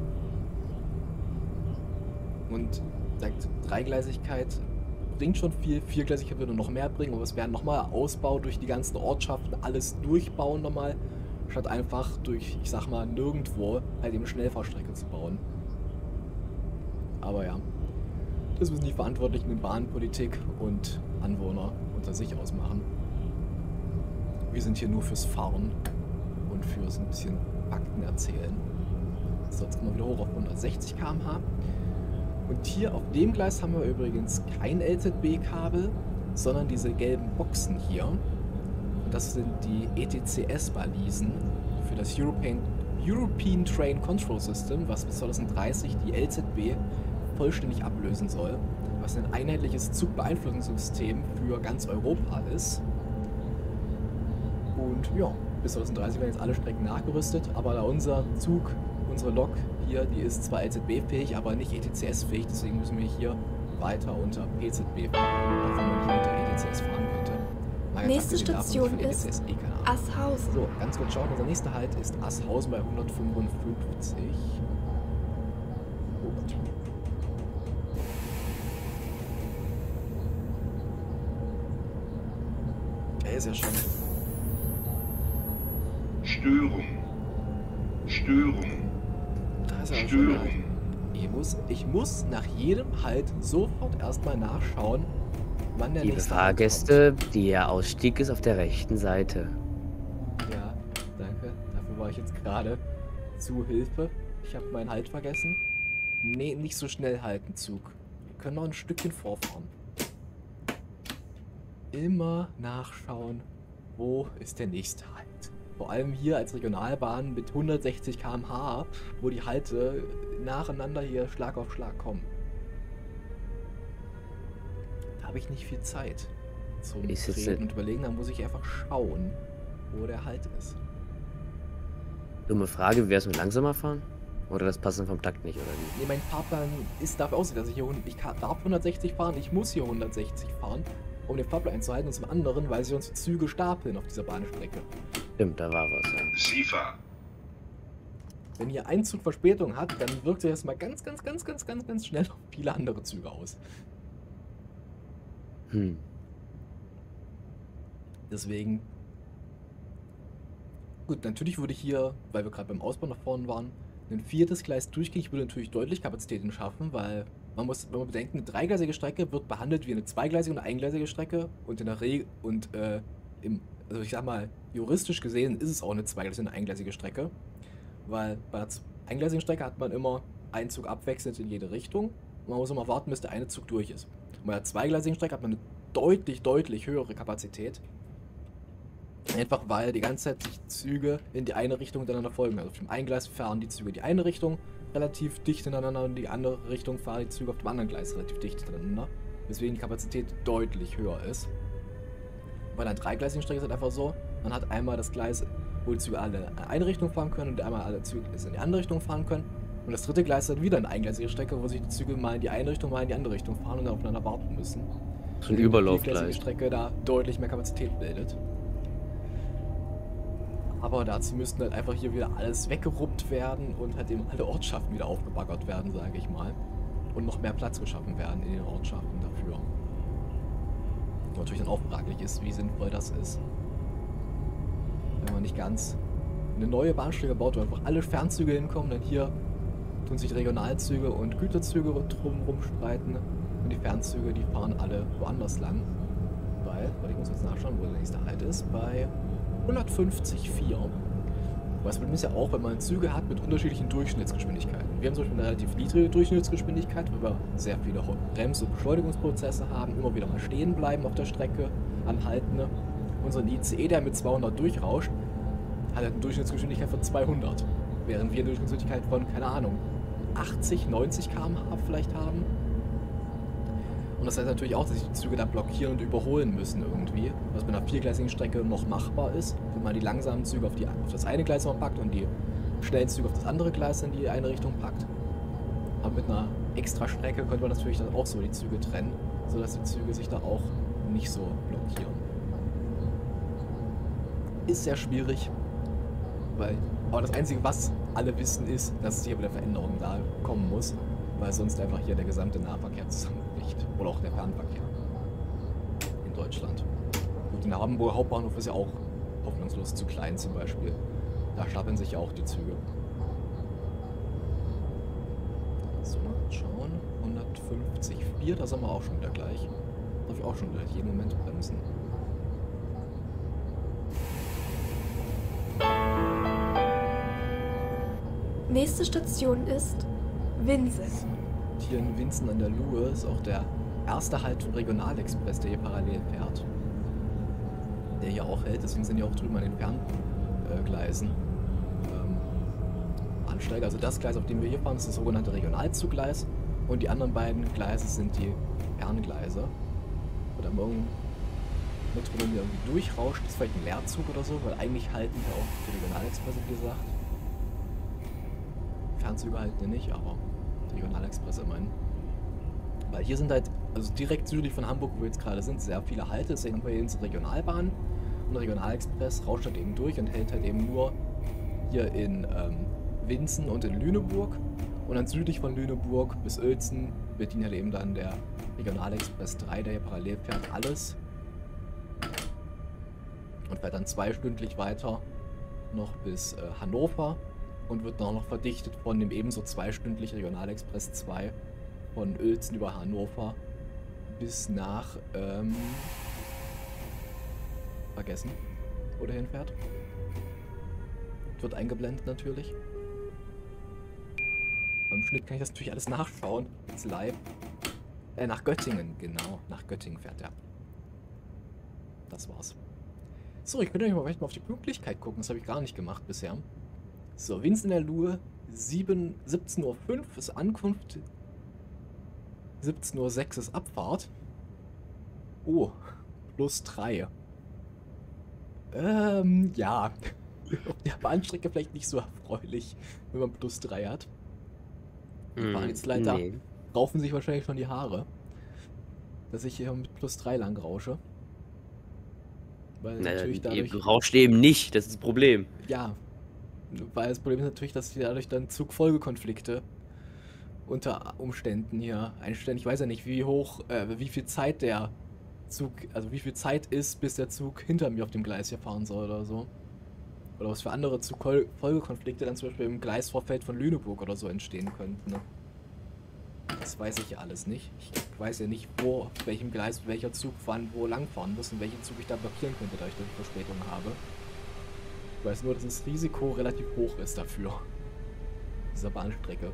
S1: Und sagt, Dreigleisigkeit bringt schon viel, Viergleisigkeit würde noch mehr bringen, aber es wäre nochmal Ausbau durch die ganzen Ortschaften, alles durchbauen nochmal, statt einfach durch, ich sag mal, nirgendwo halt eben eine Schnellfahrstrecke zu bauen. Aber ja, das müssen die Verantwortlichen in Bahnpolitik und Anwohner unter sich ausmachen. Wir sind hier nur fürs Fahren und fürs ein bisschen Fakten erzählen. So, jetzt kommen wir wieder hoch auf hundertsechzig Kilometer pro Stunde. Und hier auf dem Gleis haben wir übrigens kein L Z B-Kabel, sondern diese gelben Boxen hier. Das sind die E T C S-Balisen für das European, European Train Control System, was bis zwanzig dreißig die L Z B vollständig ablösen soll, was ein einheitliches Zugbeeinflussungssystem für ganz Europa ist. Und ja, bis zwanzig dreißig werden jetzt alle Strecken nachgerüstet, aber da unser Zug, unsere Lok hier, die ist zwar L Z B-fähig, aber nicht E T C S-fähig, deswegen müssen wir hier weiter unter P Z B fahren, auch wenn man hier unter E T C S fahren könnte. Mal
S5: Nächste
S1: abgesehen davon,
S5: Station
S1: ich finde
S5: ist
S1: E T C S eh keine Ahnung.
S5: Asshausen.
S1: So, ganz kurz schauen, unser nächster Halt ist Asshausen bei hundertfünfundfünfzig. Oh Gott. Er ist ja schon.
S3: Störung. Störung.
S1: Da ist er schon.
S3: Störung.
S1: Ich muss, ich muss nach jedem Halt sofort erstmal nachschauen, wann der
S2: Liebe
S1: nächste Halt
S2: Fahrgäste, der Ausstieg ist auf der rechten Seite.
S1: kommt. Ja, danke. Dafür war ich jetzt gerade zu Hilfe. Ich habe meinen Halt vergessen. Nee, nicht so schnell halten, Zug. Wir können noch ein Stückchen vorfahren. Immer nachschauen, wo ist der nächste Halt. Vor allem hier als Regionalbahn mit hundertsechzig Kilometer pro Stunde, wo die Halte nacheinander hier Schlag auf Schlag kommen. Da habe ich nicht viel Zeit zum
S2: Ist jetzt
S1: Reden
S2: nicht-
S1: und Überlegen, da muss ich einfach schauen, wo der Halt ist.
S2: Dumme Frage, wärst du langsamer fahren? Oder das Passen vom Takt nicht, oder wie?
S1: Nee, mein Fahrplan ist dafür aussieht, dass ich hier hund- ich kann- darf hundertsechzig fahren, ich muss hier hundertsechzig fahren, um den Fahrplan einzuhalten, und zum anderen, weil sich uns die Züge stapeln auf dieser Bahnstrecke.
S2: Stimmt, da war was. Ja.
S3: SIFA.
S1: Wenn hier ein Zug Verspätung hat, dann wirkt sich das mal ganz, ganz, ganz, ganz, ganz, ganz schnell auf viele andere Züge aus.
S2: Hm.
S1: Deswegen. Gut, natürlich würde hier, weil wir gerade beim Ausbau nach vorne waren, ein viertes Gleis durchgehen. Ich würde natürlich deutlich Kapazitäten schaffen, weil man muss, wenn man bedenkt, eine dreigleisige Strecke wird behandelt wie eine zweigleisige und eine eingleisige Strecke und in der Regel und äh, im, also ich sag mal, juristisch gesehen ist es auch eine zweigleisige und eine eingleisige Strecke, weil bei einer eingleisigen Strecke hat man immer einen Zug abwechselnd in jede Richtung und man muss immer warten, bis der eine Zug durch ist. Und bei einer zweigleisigen Strecke hat man eine deutlich, deutlich höhere Kapazität. Einfach weil die ganze Zeit sich Züge in die eine Richtung miteinander folgen. Also auf dem einen Gleis fahren die Züge in die eine Richtung relativ dicht hintereinander und in die andere Richtung fahren die Züge auf dem anderen Gleis relativ dicht hintereinander. Weswegen die Kapazität deutlich höher ist. Bei einer dreigleisigen Strecke ist es einfach so, man hat einmal das Gleis, wo die Züge alle in eine Richtung fahren können und einmal alle Züge in die andere Richtung fahren können. Und das dritte Gleis ist dann wieder eine eingleisige Strecke, wo sich die Züge mal in die eine Richtung, mal in die andere Richtung fahren und dann aufeinander warten müssen.
S2: So ein
S1: Die
S2: Überlaufgleis.
S1: viergleisige Strecke da deutlich mehr Kapazität bildet. Aber dazu müssten halt einfach hier wieder alles weggeruppt werden und halt eben alle Ortschaften wieder aufgebaggert werden, sage ich mal. Und noch mehr Platz geschaffen werden in den Ortschaften dafür. Und natürlich dann auch fraglich ist, wie sinnvoll das ist. Wenn man nicht ganz eine neue Bahnstrecke baut, wo einfach alle Fernzüge hinkommen, dann hier tun sich Regionalzüge und Güterzüge drumherum streiten. Und die Fernzüge, die fahren alle woanders lang. Bei, weil ich muss jetzt nachschauen, wo der nächste Halt ist, bei hundertfünfzig Komma vier. Das Problem ist ja auch, wenn man Züge hat mit unterschiedlichen Durchschnittsgeschwindigkeiten. Wir haben zum Beispiel eine relativ niedrige Durchschnittsgeschwindigkeit, weil wir sehr viele Brems- und Beschleunigungsprozesse haben, immer wieder mal stehen bleiben auf der Strecke, anhalten. Unser I C E, der mit zweihundert durchrauscht, hat eine Durchschnittsgeschwindigkeit von zweihundert. Während wir eine Durchschnittsgeschwindigkeit von, keine Ahnung, achtzig, neunzig Kilometer pro Stunde vielleicht haben. Und das heißt natürlich auch, dass sich die Züge da blockieren und überholen müssen irgendwie. Was bei einer viergleisigen Strecke noch machbar ist, wenn man die langsamen Züge auf, die, auf das eine Gleis noch packt und die schnellen Züge auf das andere Gleis in die eine Richtung packt. Aber mit einer extra Strecke könnte man natürlich dann auch so die Züge trennen, sodass die Züge sich da auch nicht so blockieren. Ist sehr schwierig, weil, aber das Einzige, was alle wissen, ist, dass es hier wieder Veränderungen da kommen muss, weil sonst einfach hier der gesamte Nahverkehr zusammenbricht. Oder auch der Fernverkehr in Deutschland. Und der Hamburger Hauptbahnhof ist ja auch hoffnungslos zu klein zum Beispiel. Da stapeln sich ja auch die Züge. So, mal schauen. hundertfünfzig Komma vier, da sind wir auch schon wieder gleich. Darf ich auch schon wieder jeden Moment bremsen.
S5: Nächste Station ist Winsen.
S1: Hier in Winsen an der Luhe ist auch der erste Halt vom Regionalexpress, der hier parallel fährt. Der hier auch hält, deswegen sind ja auch drüben an den Ferngleisen ähm, Bahnsteige. Also das Gleis, auf dem wir hier fahren, ist das sogenannte Regionalzuggleis und die anderen beiden Gleise sind die Ferngleise. Oder morgen Metro, wenn der irgendwie durchrauscht, ist vielleicht ein Leerzug oder so, weil eigentlich halten ja auch die Regionalexpresse, wie gesagt. Fernzüge halten ja nicht, aber Regionalexpress immerhin. Weil hier sind halt, also direkt südlich von Hamburg, wo wir jetzt gerade sind, sehr viele Halte. Deswegen haben wir hier unsere Regionalbahn und der Regionalexpress rauscht halt eben durch und hält halt eben nur hier in ähm, Winsen und in Lüneburg. Und dann südlich von Lüneburg bis Uelzen bedient halt eben dann der Regionalexpress drei, der hier parallel fährt, alles. Und fährt dann zweistündlich weiter noch bis äh, Hannover. Und wird dann noch verdichtet von dem ebenso zweistündlich Regionalexpress zwei von Uelzen über Hannover bis nach, ähm, vergessen, wo der hinfährt. Wird eingeblendet natürlich. Beim Schnitt kann ich das natürlich alles nachschauen, jetzt live. Äh, nach Göttingen, genau, nach Göttingen fährt er. Das war's. So, ich könnte euch mal vielleicht mal auf die Pünktlichkeit gucken, das habe ich gar nicht gemacht bisher. So, Winsen in der Luhe, siebzehn Uhr fünf ist Ankunft, siebzehn Uhr sechs ist Abfahrt. Oh, plus drei. Ähm, ja. Auf der Bahnstrecke vielleicht nicht so erfreulich, wenn man plus drei hat. Die
S2: Mm,
S1: Fahrdienstleiter
S2: nee.
S1: raufen sich wahrscheinlich schon die Haare, dass ich hier mit plus drei lang rausche. Weil
S2: Na,
S1: natürlich dadurch...
S2: Du rauscht eben nicht, das ist das Problem.
S1: Ja, weil das Problem ist natürlich, dass sie dadurch dann Zugfolgekonflikte unter Umständen hier einstellen. Ich weiß ja nicht, wie hoch, äh, wie viel Zeit der Zug, also wie viel Zeit ist, bis der Zug hinter mir auf dem Gleis hier fahren soll oder so. Oder was für andere Zugfolgekonflikte dann zum Beispiel im Gleisvorfeld von Lüneburg oder so entstehen könnten. Ne? Das weiß ich ja alles nicht. Ich weiß ja nicht, wo, auf welchem Gleis welcher Zug wann wo langfahren muss und welchen Zug ich da blockieren könnte, da ich da die Verspätung habe. Ich weiß nur, dass das Risiko relativ hoch ist dafür. Dieser Bahnstrecke.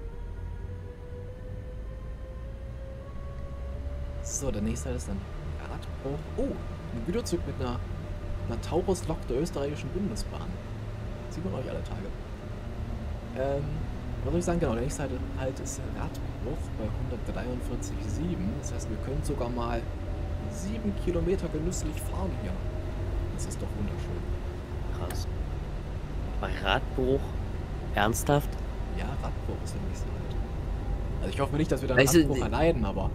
S1: So, der nächste ist dann Radbruch. Oh, ein Güterzug mit einer, einer Taurus-Lok der österreichischen Bundesbahn. Sieht man euch alle Tage. Ähm, was soll ich sagen? Genau, der nächste halt ist Radbruch bei hundertdreiundvierzig Komma sieben. Das heißt, wir können sogar mal sieben Kilometer genüsslich fahren hier. Das ist doch wunderschön.
S2: Krass. Bei Radbruch? Ernsthaft?
S1: Ja, Radbruch ist der nächste halt. Also ich hoffe nicht, dass wir dann
S2: Weißt du,
S1: Radbruch
S2: die-
S1: erleiden, aber...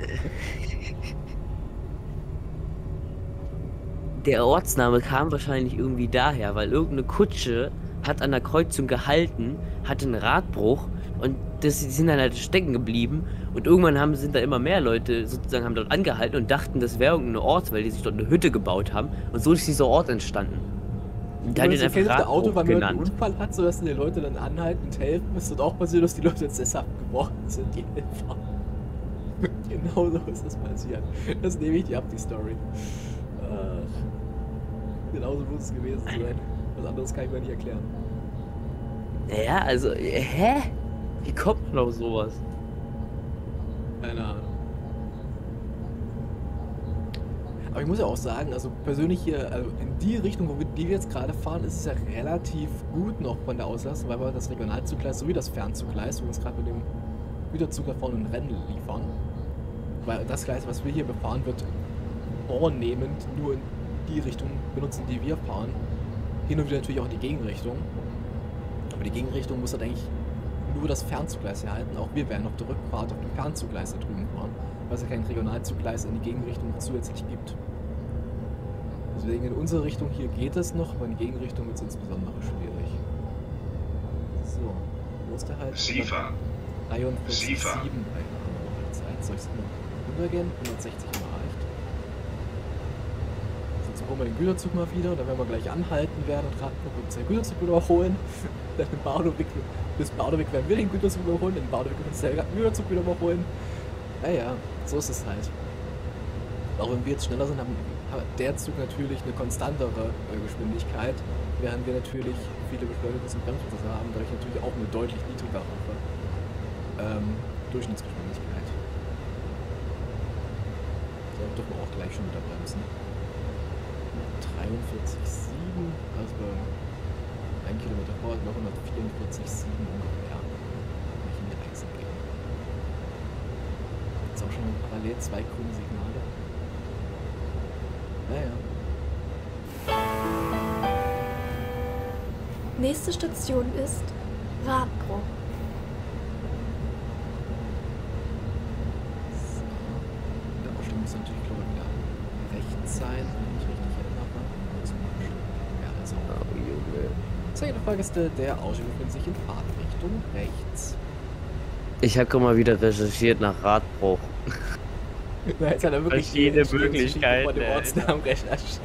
S2: Der Ortsname kam wahrscheinlich irgendwie daher, weil irgendeine Kutsche hat an der Kreuzung gehalten, hatte einen Radbruch und das, die sind dann halt stecken geblieben und irgendwann haben, sind da immer mehr Leute sozusagen haben dort angehalten und dachten, das wäre irgendein Ort, weil die sich dort eine Hütte gebaut haben und so ist dieser Ort entstanden. Und
S1: Dann
S2: dann
S1: ist
S2: einfach
S1: okay, der Auto,
S2: Radbruch
S1: weil man einen
S2: genannt.
S1: Unfall hat, sodass die Leute dann anhalten und helfen. Es wird auch passiert, dass die Leute jetzt sesshaft geworden sind, die Helfer. Genau so ist das passiert. Das nehme ich dir ab, die Story. Ach, genauso muss es gewesen sein. Was anderes kann ich mir nicht erklären.
S2: Ja, also, äh, hä? Wie kommt man auf sowas?
S1: Keine Ahnung. Aber ich muss ja auch sagen, also persönlich hier, also in die Richtung, wo wir, die wir jetzt gerade fahren, ist es ja relativ gut noch von der Auslastung, weil wir das Regionalzuggleis sowie das Fernzuggleis, wo wir uns gerade mit dem Güterzug da vorne ein Rennen liefern. Weil das Gleis, was wir hier befahren, wird vornehmend nur in die Richtung benutzen, die wir fahren. Hin und wieder natürlich auch in die Gegenrichtung. Aber die Gegenrichtung muss halt eigentlich nur das Fernzuggleis erhalten. Auch wir werden auf der Rückfahrt auf dem Fernzuggleis da drüben fahren, weil es ja kein Regionalzuggleis in die Gegenrichtung noch zusätzlich gibt. Deswegen in unsere Richtung hier geht es noch, aber in die Gegenrichtung wird es insbesondere schwierig. So, wo ist der halt?
S3: Sifa.
S1: dreiundvierzig Komma
S3: Sifa.
S1: sieben bei der Zeit. Soll ich es noch runtergehen? hundertsechzig haben wir erreicht. Sonst holen wir den Güterzug mal wieder und dann werden wir gleich anhalten werden und raten, ob wir uns den Güterzug überholen. Dann in Bardowik, bis Bardowik werden wir den Güterzug überholen, in Bardowik werden wir den Güterzug wieder überholen. Naja, so ist es halt. Auch wenn wir jetzt schneller sind, haben hat der Zug natürlich eine konstantere äh, Geschwindigkeit, während wir natürlich viele Beschleunigungs- und Bremsprozesse haben, dadurch natürlich auch eine deutlich niedrigere ähm, Durchschnittsgeschwindigkeit. So, dürfen wir auch gleich schon wieder bremsen. dreiundvierzig Komma sieben, also ein Kilometer vor, noch hundertvierundvierzig Komma sieben ungefähr. Wenn ich in die Achse gehe. Jetzt auch schon parallel zwei grüne Signale. Naja.
S5: Nächste Station ist Radbruch.
S1: So. Der Ausstieg muss natürlich, glaube ich, wieder rechts sein, wenn ich mich richtig erinnere. Zum Beispiel. Ja, also.
S2: Oh, Junge.
S1: Zweite Frage ist, äh, der Ausstieg befindet sich in Fahrtrichtung rechts.
S2: Ich habe gerade mal wieder recherchiert nach Radbruch.
S1: Da ist ja da wirklich
S2: Verschiedene
S1: die
S2: Möglichkeiten,
S1: von dem
S2: ey.
S1: Ortsnamen recherchiert.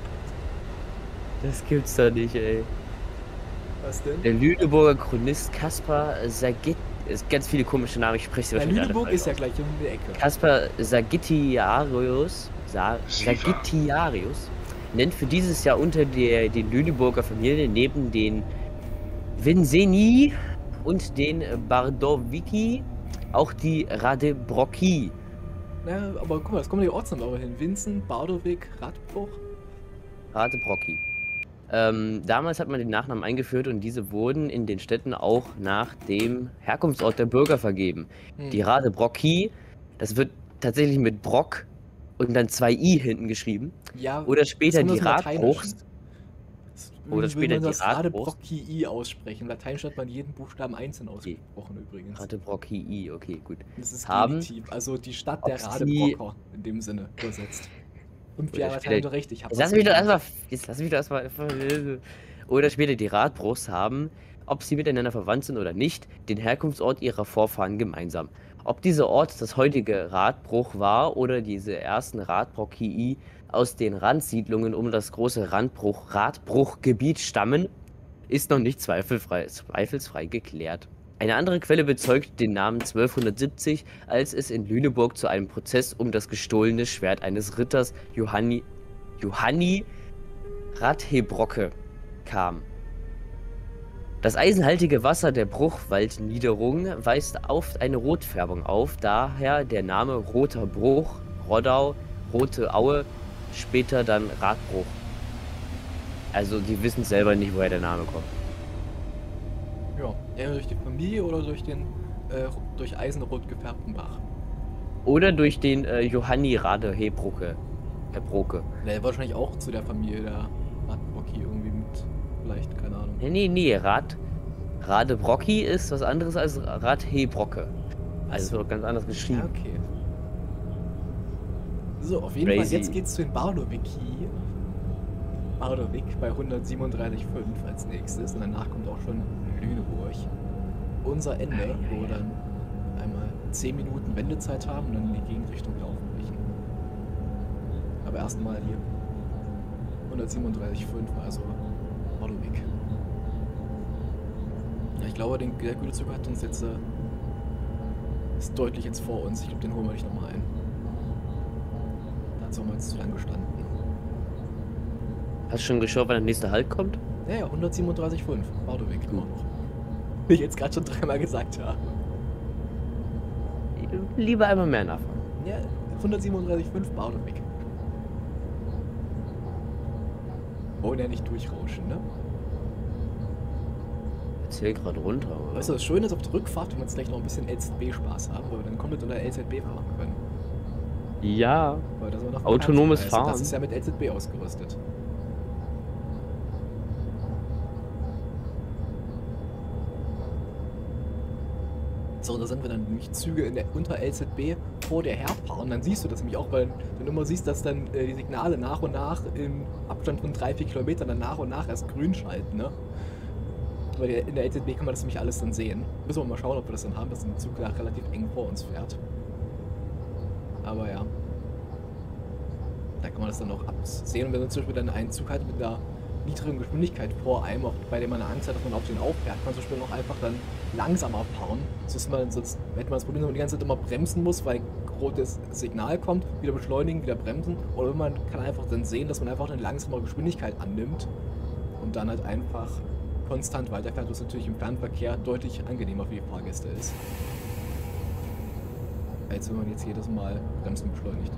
S2: Das gibt's doch nicht, ey.
S1: Was denn?
S2: Der Lüneburger Chronist Kaspar Sagitt. Es gibt ganz viele komische Namen, ich spreche sie
S1: Ja,
S2: wahrscheinlich alle
S1: Lüneburg
S2: falsch
S1: ist ja
S2: aus.
S1: gleich um die Ecke.
S2: Kaspar Sagittarius, Sa
S3: Sifa.
S2: Sagittarius nennt für dieses Jahr unter der, den Lüneburger Familien neben den Vincenii und den Bardowiki auch die Radebrocki.
S1: Ja, aber guck mal, es kommen die Ortsnamen aber hin. Vincent, Bardowik, Radbruch.
S2: Radebrocki. Ähm, damals hat man den Nachnamen eingeführt und diese wurden in den Städten auch nach dem Herkunftsort der Bürger vergeben.
S1: Hm.
S2: Die Radebrocki, das wird tatsächlich mit Brock und dann zwei i hinten geschrieben.
S1: Ja,
S2: Oder später
S1: das
S2: die
S1: ist im Lateinischen.
S2: Radbruchs.
S1: Das-
S2: Oder
S1: will
S2: später
S1: man
S2: die
S1: das
S2: Radbruchs.
S1: Radebrocki aussprechen. Im Lateinisch hat man jeden Buchstaben einzeln ausgesprochen übrigens.
S2: Radebrocki i, okay, gut.
S1: Das ist
S2: haben,
S1: Genitiv, also die Stadt der
S2: ob sie-
S1: Radebrocker in dem Sinne übersetzt. Fünf
S2: Oder
S1: Jahre
S2: später-
S1: Lateinunterricht, ich hab
S2: Jetzt
S1: was
S2: lass mich doch
S1: gelernt.
S2: erstmal. Jetzt lass mich doch erstmal. Oder später die Radbruchs haben, ob sie miteinander verwandt sind oder nicht, den Herkunftsort ihrer Vorfahren gemeinsam. Ob dieser Ort das heutige Radbruch war oder diese ersten Radbrocki aus den Randsiedlungen um das große Randbruch Radbruchgebiet stammen, ist noch nicht zweifelfrei, zweifelsfrei geklärt. Eine andere Quelle bezeugt den Namen zwölfhundertsiebzig, als es in Lüneburg zu einem Prozess um das gestohlene Schwert eines Ritters Johanni, Johanni Radhebrocke kam. Das eisenhaltige Wasser der Bruchwaldniederung weist oft eine Rotfärbung auf, daher der Name Roter Bruch, Roddau, Rote Aue, später dann Radbruch. Also die wissen selber nicht, woher der Name kommt.
S1: Ja, eher durch die Familie oder durch den äh, durch eisenrot gefärbten Bach.
S2: Oder durch den äh, Johanni Radehebrucke. Der Broke.
S1: Der wahrscheinlich auch zu der Familie der Radbrocki irgendwie mit, vielleicht, keine Ahnung.
S2: Nee, nee, nee, Rad. Radebrocki ist was anderes als Radhebrocke. Also es wird auch ganz anders
S1: Ja,
S2: geschrieben.
S1: okay. So, auf jeden
S2: Crazy.
S1: Fall, jetzt geht's zu den Bardowiki. Bardowig bei hundertsiebenunddreißig Komma fünf als nächstes und danach kommt auch schon Lüneburg. Unser Ende, wo wir dann einmal zehn Minuten Wendezeit haben und dann in die Gegenrichtung wieder aufbrechen. Aber erstmal hier hundertsiebenunddreißig Komma fünf, also Bardowig. Ja, ich glaube, den, der Güterzug hat uns jetzt äh, ist deutlich jetzt vor uns. Ich glaube, den holen wir nicht nochmal ein. Da hat es auch mal zu lang gestanden.
S2: Hast du schon geschaut, wann der nächste Halt kommt?
S1: Ja, ja, hundertsiebenunddreißig Komma fünf. Bardowig immer noch. Wie ich jetzt gerade schon dreimal gesagt habe.
S2: Lieber einmal mehr nachfragen.
S1: Ja, hundertsiebenunddreißig Komma fünf Bardowig. Wollen ja nicht durchrauschen, ne?
S2: Erzähl gerade runter, oder?
S1: Weißt du, das Schöne ist auf der Rückfahrt, wenn wir jetzt gleich noch ein bisschen L Z B-Spaß haben, weil wir dann komplett unter L Z B fahren können.
S2: Ja.
S1: Weil das wir noch
S2: Autonomes
S1: also,
S2: Fahren.
S1: Das ist ja mit L Z B ausgerüstet. So, da sind wir dann nämlich Züge in der unter L Z B vor der herfahren. Dann siehst du das nämlich auch, weil du immer siehst, dass dann äh, die Signale nach und nach im Abstand von drei, vier Kilometern dann nach und nach erst grün schalten, ne? Weil in der L Z B kann man das nämlich alles dann sehen. Müssen wir mal schauen, ob wir das dann haben, dass ein Zug da relativ eng vor uns fährt. Aber ja. Da kann man das dann auch absehen. Und wenn man zum Beispiel dann einen Zug hat mit einer niedrigen Geschwindigkeit vor einem, auch bei dem man Angst hat, dass man auf den auffährt, kann man zum Beispiel auch einfach dann langsamer fahren. Sonst, man, sonst hätte man das Problem, dass man die ganze Zeit immer bremsen muss, weil rotes Signal kommt, wieder beschleunigen, wieder bremsen. Oder man kann einfach dann sehen, dass man einfach eine langsamere Geschwindigkeit annimmt und dann halt einfach konstant weiterfährt, was natürlich im Fernverkehr deutlich angenehmer für die Fahrgäste ist. Als wenn man jetzt jedes Mal bremsen beschleunigt.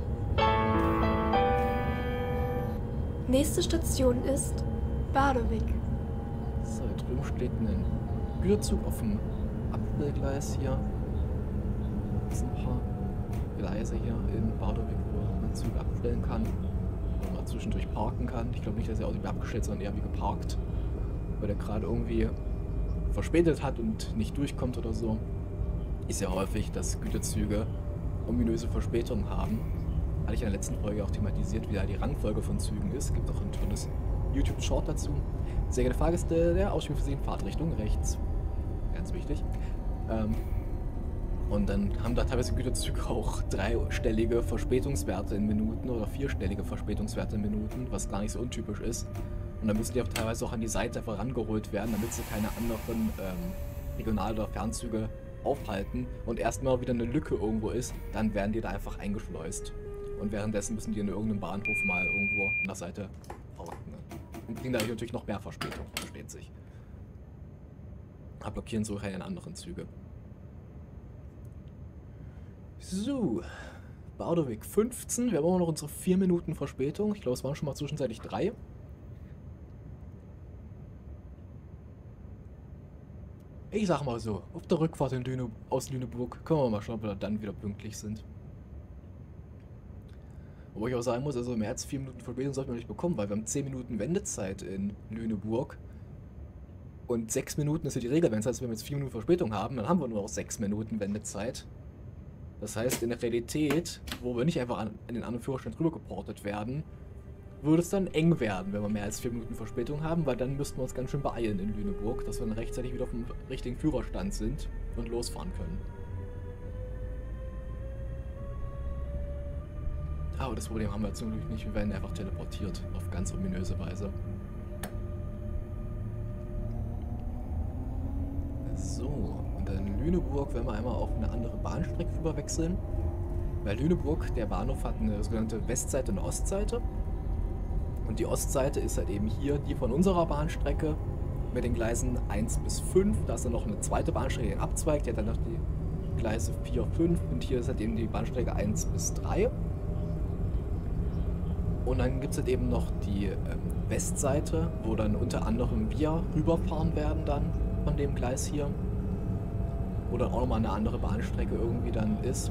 S5: Nächste Station ist Bardowig.
S1: So, hier drüben steht ein Güterzug auf dem Abstellgleis hier. Das sind ein paar Gleise hier in Bardowig, wo man Züge abstellen kann. Wo man zwischendurch parken kann. Ich glaube nicht, dass er auch abgestellt, sondern eher wie geparkt. Weil der gerade irgendwie verspätet hat und nicht durchkommt oder so. Ist ja häufig, dass Güterzüge ominöse Verspätungen haben. Hatte ich in der letzten Folge auch thematisiert, wie da die Rangfolge von Zügen ist. Gibt auch ein tolles YouTube-Short dazu. Sehr geehrte Fahrgäste, der Ausstieg für Sie in Fahrtrichtung rechts. Ganz wichtig. Ähm, und dann haben da teilweise Güterzüge auch dreistellige Verspätungswerte in Minuten oder vierstellige Verspätungswerte in Minuten, was gar nicht so untypisch ist. Und dann müssen die auch teilweise auch an die Seite vorangeholt werden, damit sie keine anderen ähm, Regional- oder Fernzüge aufhalten. Und erst mal wieder eine Lücke irgendwo ist, dann werden die da einfach eingeschleust. Und währenddessen müssen die in irgendeinem Bahnhof mal irgendwo an der Seite parken. Und kriegen dadurch natürlich noch mehr Verspätung, versteht sich. Aber blockieren so keine anderen Züge. So, Bardowig fünfzehn. Wir haben immer noch unsere vier Minuten Verspätung. Ich glaube, es waren schon mal zwischenzeitlich drei. Ich sag mal so, auf der Rückfahrt in Lüne, aus Lüneburg können wir mal schauen, ob wir dann wieder pünktlich sind. Wo ich auch sagen muss, also mehr als vier Minuten Verspätung sollten wir nicht bekommen, weil wir haben zehn Minuten Wendezeit in Lüneburg. Und sechs Minuten ist ja die Regel. Wenn es heißt, wenn wir jetzt vier Minuten Verspätung haben, dann haben wir nur noch sechs Minuten Wendezeit. Das heißt, in der Realität, wo wir nicht einfach an, an den anderen Führerstand rüber geportet werden, würde es dann eng werden, wenn wir mehr als vier Minuten Verspätung haben, weil dann müssten wir uns ganz schön beeilen in Lüneburg, dass wir dann rechtzeitig wieder auf dem richtigen Führerstand sind und losfahren können. Aber das Problem haben wir zum Glück nicht, wir werden einfach teleportiert, auf ganz ominöse Weise. So, und dann in Lüneburg werden wir einmal auf eine andere Bahnstrecke rüberwechseln. Weil Lüneburg, der Bahnhof, hat eine sogenannte Westseite und eine Ostseite. Und die Ostseite ist halt eben hier die von unserer Bahnstrecke mit den Gleisen eins bis fünf. Da ist dann noch eine zweite Bahnstrecke, die abzweigt, die hat dann noch die Gleise vier, fünf und hier ist halt eben die Bahnstrecke eins bis drei. Und dann gibt es halt eben noch die ähm, Westseite, wo dann unter anderem wir rüberfahren werden dann von dem Gleis hier. Wo dann auch nochmal eine andere Bahnstrecke irgendwie dann ist.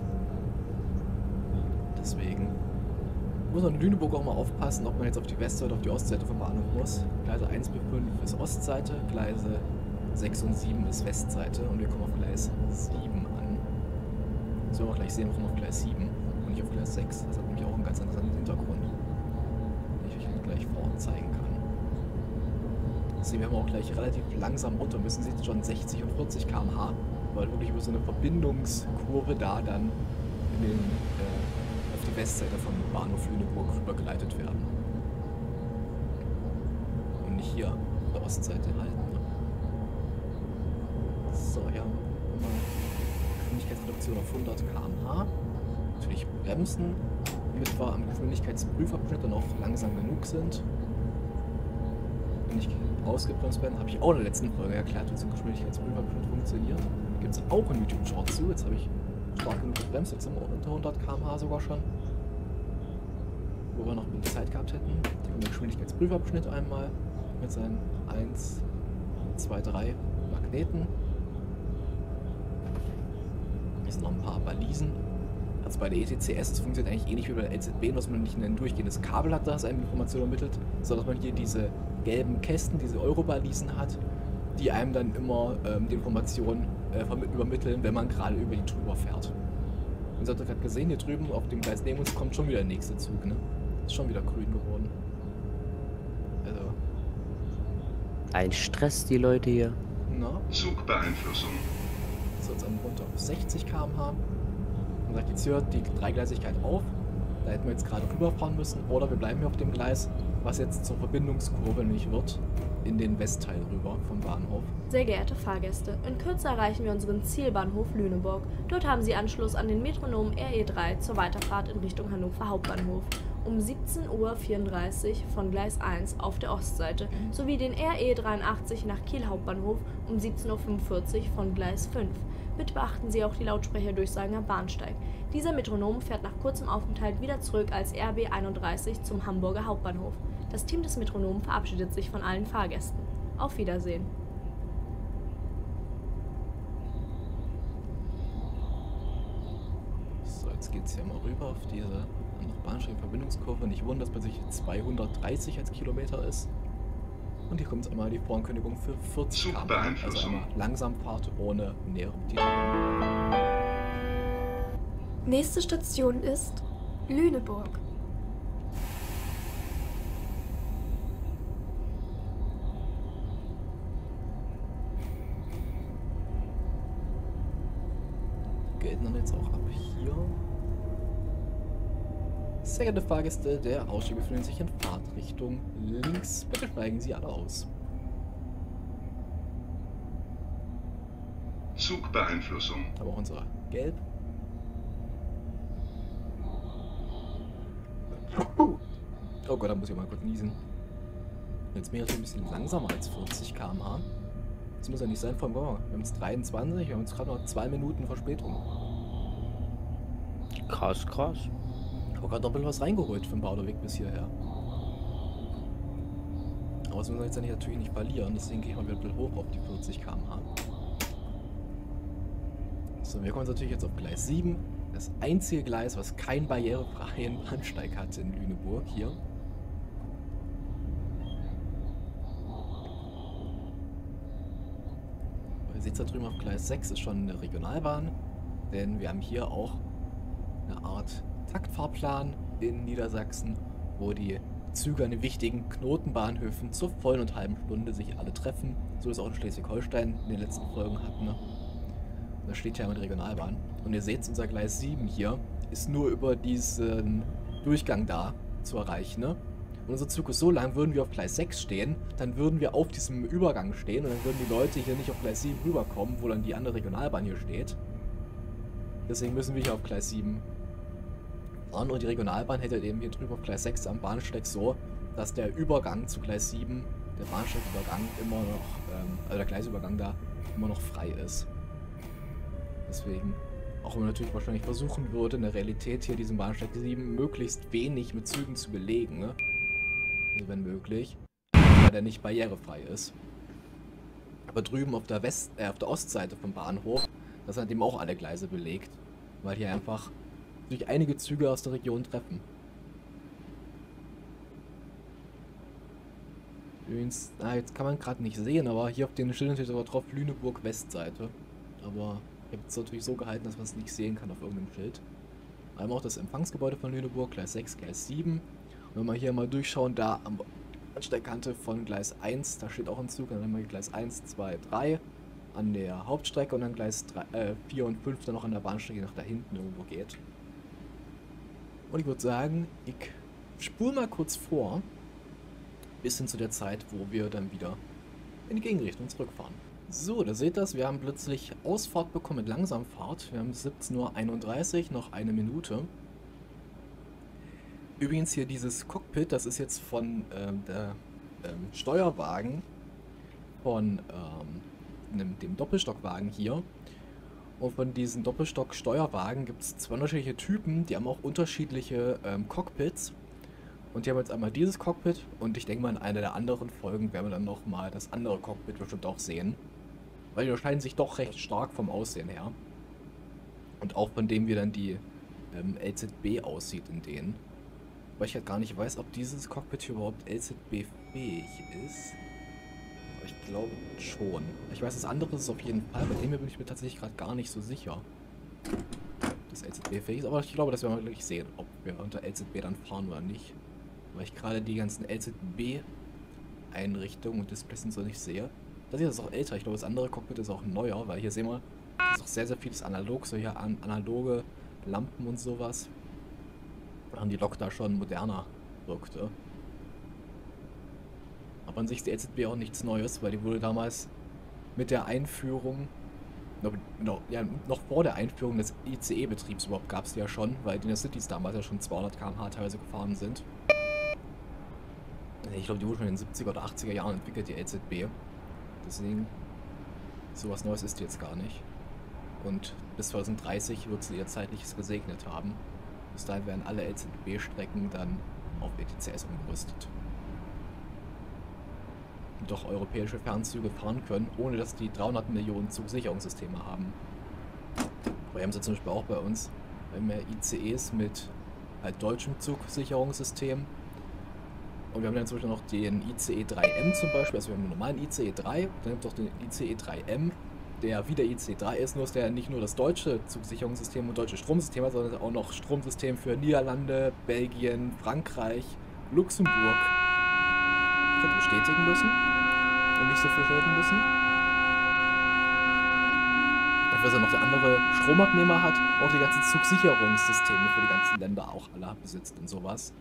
S1: Deswegen muss man in Lüneburg auch mal aufpassen, ob man jetzt auf die Westseite oder auf die Ostseite vom Bahnhof muss. Gleise eins bis fünf ist Ostseite, Gleise sechs und sieben ist Westseite und wir kommen auf Gleis sieben an. So, wir auch gleich sehen, wir kommen auf Gleis sieben und nicht auf Gleis sechs. Das hat nämlich auch einen ganz interessanten Hintergrund. Ich will gleich vor Ort zeigen kann. Deswegen werden wir auch gleich relativ langsam runter müssen. Sieht schon sechzig und vierzig Kilometer pro Stunde, weil wirklich über so eine Verbindungskurve da dann in den, äh, auf die Westseite vom Bahnhof Lüneburg rübergeleitet werden. Und nicht hier auf der Ostseite halten. Ne? So, ja, mal Geschwindigkeitsreduktion auf hundert Kilometer pro Stunde. Natürlich bremsen, damit wir am Geschwindigkeitsprüfabschnitt dann auch langsam genug sind. Wenn ich ausgebremst werden, habe ich auch in der letzten Folge erklärt, wie so ein Geschwindigkeitsprüfabschnitt funktioniert. Da gibt es auch einen YouTube-Short zu. Jetzt habe ich stark genug gebremst, jetzt sind wir unter hundert Kilometer pro Stunde sogar schon. Wo wir noch ein bisschen Zeit gehabt hätten. Der Geschwindigkeitsprüfabschnitt einmal mit seinen eins, zwei, drei Magneten. Hier sind noch ein paar Balisen. Also bei der E T C S, das funktioniert eigentlich ähnlich wie bei der L Z B, dass man nicht ein durchgehendes Kabel hat, das einem Informationen ermittelt, sondern dass man hier diese gelben Kästen, diese Eurobalisen hat, die einem dann immer ähm, die Informationen äh, übermitteln, wenn man gerade über die drüber fährt. Und ihr habt gerade gesehen, hier drüben auf dem Gleis neben uns kommt schon wieder der nächste Zug, ne? Ist schon wieder grün geworden. Also.
S2: Ein Stress, die Leute hier.
S1: Na?
S3: Zugbeeinflussung.
S1: So, jetzt einmal runter auf sechzig Kilometer pro Stunde. Und sagt jetzt hier die Dreigleisigkeit auf. Da hätten wir jetzt gerade rüberfahren müssen. Oder wir bleiben hier auf dem Gleis, was jetzt zur Verbindungskurve nicht wird, in den Westteil rüber vom Bahnhof.
S4: Sehr geehrte Fahrgäste, in Kürze erreichen wir unseren Zielbahnhof Lüneburg. Dort haben Sie Anschluss an den Metronom R E drei zur Weiterfahrt in Richtung Hannover Hauptbahnhof. Um siebzehn Uhr vierunddreißig von Gleis eins auf der Ostseite sowie den R E dreiundachtzig nach Kiel Hauptbahnhof um siebzehn Uhr fünfundvierzig von Gleis fünf. Bitte beachten Sie auch die Lautsprecherdurchsagen am Bahnsteig. Dieser Metronom fährt nach kurzem Aufenthalt wieder zurück als R B einunddreißig zum Hamburger Hauptbahnhof. Das Team des Metronomen verabschiedet sich von allen Fahrgästen. Auf Wiedersehen.
S1: So, jetzt geht es hier mal rüber auf diese andere Bahnsteigverbindungskurve. Nicht wundern, dass plötzlich zweihundertdreißig als Kilometer ist. Und hier kommt jetzt einmal die Vorankündigung für vierzig Kilometer pro Stunde. Also einmal Langsamfahrt ohne nähere Bedienung.
S5: Nächste Station ist Lüneburg.
S1: Gelten dann jetzt auch ab hier. Sehr geehrte Fahrgäste, der Ausstieg befindet sich in Fahrtrichtung links. Bitte steigen Sie alle aus.
S3: Zugbeeinflussung.
S1: Aber auch unser Gelb. Oh Gott, da muss ich mal kurz niesen. Jetzt bin ich natürlich ein bisschen langsamer als vierzig Kilometer pro Stunde. Das muss ja nicht sein, vor allem, wir haben jetzt dreiundzwanzig, wir haben jetzt gerade noch zwei Minuten Verspätung.
S2: Krass, krass.
S1: Ich habe gerade noch ein bisschen was reingeholt vom Baudeweg bis hierher. Aber das müssen wir jetzt natürlich nicht verlieren, deswegen gehe ich mal wieder ein bisschen hoch auf die vierzig Kilometer pro Stunde. So, wir kommen jetzt natürlich jetzt auf Gleis sieben. Das einzige Gleis, was keinen barrierefreien Bahnsteig hat in Lüneburg hier. Ihr seht da drüben auf Gleis sechs ist schon eine Regionalbahn, denn wir haben hier auch eine Art Taktfahrplan in Niedersachsen, wo die Züge an den wichtigen Knotenbahnhöfen zur vollen und halben Stunde sich alle treffen. So ist auch in Schleswig-Holstein in den letzten Folgen hatten. Ne? Da steht ja mit Regionalbahn. Und ihr seht, unser Gleis sieben hier ist nur über diesen Durchgang da zu erreichen. Ne? Und unser Zug ist so lang, würden wir auf Gleis sechs stehen, dann würden wir auf diesem Übergang stehen und dann würden die Leute hier nicht auf Gleis sieben rüberkommen, wo dann die andere Regionalbahn hier steht. Deswegen müssen wir hier auf Gleis sieben fahren und die Regionalbahn hält halt eben hier drüber auf Gleis sechs am Bahnsteig so, dass der Übergang zu Gleis sieben, der Bahnsteigübergang immer noch, ähm, also der Gleisübergang da immer noch frei ist. Deswegen, auch wenn man natürlich wahrscheinlich versuchen würde, in der Realität hier diesen Bahnsteig sieben möglichst wenig mit Zügen zu belegen, ne? Also wenn möglich, weil der nicht barrierefrei ist. Aber drüben auf der West, äh, auf der Ostseite vom Bahnhof, da sind eben auch alle Gleise belegt, weil hier einfach durch einige Züge aus der Region treffen. Übrigens, ah, jetzt kann man gerade nicht sehen, aber hier auf den Schildern steht sogar drauf Lüneburg Westseite. Aber ich habe es natürlich so gehalten, dass man es nicht sehen kann auf irgendeinem Schild. Einmal auch das Empfangsgebäude von Lüneburg, Gleis sechs, Gleis sieben. Wenn wir hier mal durchschauen, da am Bahnsteigkante von Gleis eins, da steht auch ein Zug, dann haben wir Gleis eins, zwei, drei an der Hauptstrecke und dann Gleis drei, äh, vier und fünf dann noch an der Bahnstrecke nach da hinten irgendwo geht. Und ich würde sagen, ich spule mal kurz vor, bis hin zu der Zeit, wo wir dann wieder in die Gegenrichtung zurückfahren. So, da seht ihr das, wir haben plötzlich Ausfahrt bekommen mit Langsamfahrt. Wir haben siebzehn Uhr einunddreißig, noch eine Minute. Übrigens hier dieses Cockpit, das ist jetzt von ähm, der ähm, Steuerwagen von ähm, dem, dem Doppelstockwagen hier. Und von diesen Doppelstock-Steuerwagen gibt es zwei unterschiedliche Typen, die haben auch unterschiedliche ähm, Cockpits. Und die haben jetzt einmal dieses Cockpit und ich denke mal in einer der anderen Folgen werden wir dann nochmal das andere Cockpit bestimmt auch sehen. Weil die unterscheiden sich doch recht stark vom Aussehen her. Und auch von dem wie dann die ähm, L Z B aussieht in denen. Weil ich halt gar nicht weiß, ob dieses Cockpit hier überhaupt L Z B-fähig ist. Aber ich glaube schon. Ich weiß, das andere ist auf jeden Fall. Bei dem hier bin ich mir tatsächlich gerade gar nicht so sicher. Das L Z B-fähig ist. Aber ich glaube, das werden wir gleich sehen, ob wir unter L Z B dann fahren oder nicht. Weil ich gerade die ganzen L Z B-Einrichtungen und Displays und so nicht sehe. Das hier ist auch älter. Ich glaube, das andere Cockpit ist auch neuer, weil hier sehen wir, das ist auch sehr, sehr vieles analog. So hier an analoge Lampen und sowas. Während die Lok da schon moderner wirkte. Aber an sich ist die L Z B auch nichts Neues, weil die wurde damals mit der Einführung, noch, noch, ja, noch vor der Einführung des I C E-Betriebs überhaupt gab es die ja schon, weil die in der Cities damals ja schon zweihundert Kilometer pro Stunde teilweise gefahren sind. Ich glaube, die wurde schon in den siebziger oder achtziger Jahren entwickelt, die L Z B. Deswegen, sowas Neues ist die jetzt gar nicht. Und bis zweitausenddreißig wird sie ihr zeitliches gesegnet haben. Bis dahin werden alle L Z B-Strecken dann auf E T C S umgerüstet. Und doch europäische Fernzüge fahren können, ohne dass die dreihundert Millionen Zugsicherungssysteme haben. Wir haben sie zum Beispiel auch bei uns. Wir haben ja I C Es mit halt deutschem Zugsicherungssystem. Und wir haben dann zum Beispiel noch den I C E drei M zum Beispiel. Also wir haben den normalen I C E drei, dann gibt es auch den I C E drei M, der wie der I C E drei ist, nur ist der nicht nur das deutsche Zugsicherungssystem und deutsche Stromsystem hat, sondern auch noch Stromsystem für Niederlande, Belgien, Frankreich, Luxemburg. Ich hätte bestätigen müssen und nicht so viel reden müssen. Dafür, dass er noch der andere Stromabnehmer hat, auch die ganzen Zugsicherungssysteme für die ganzen Länder auch alle besitzt und sowas.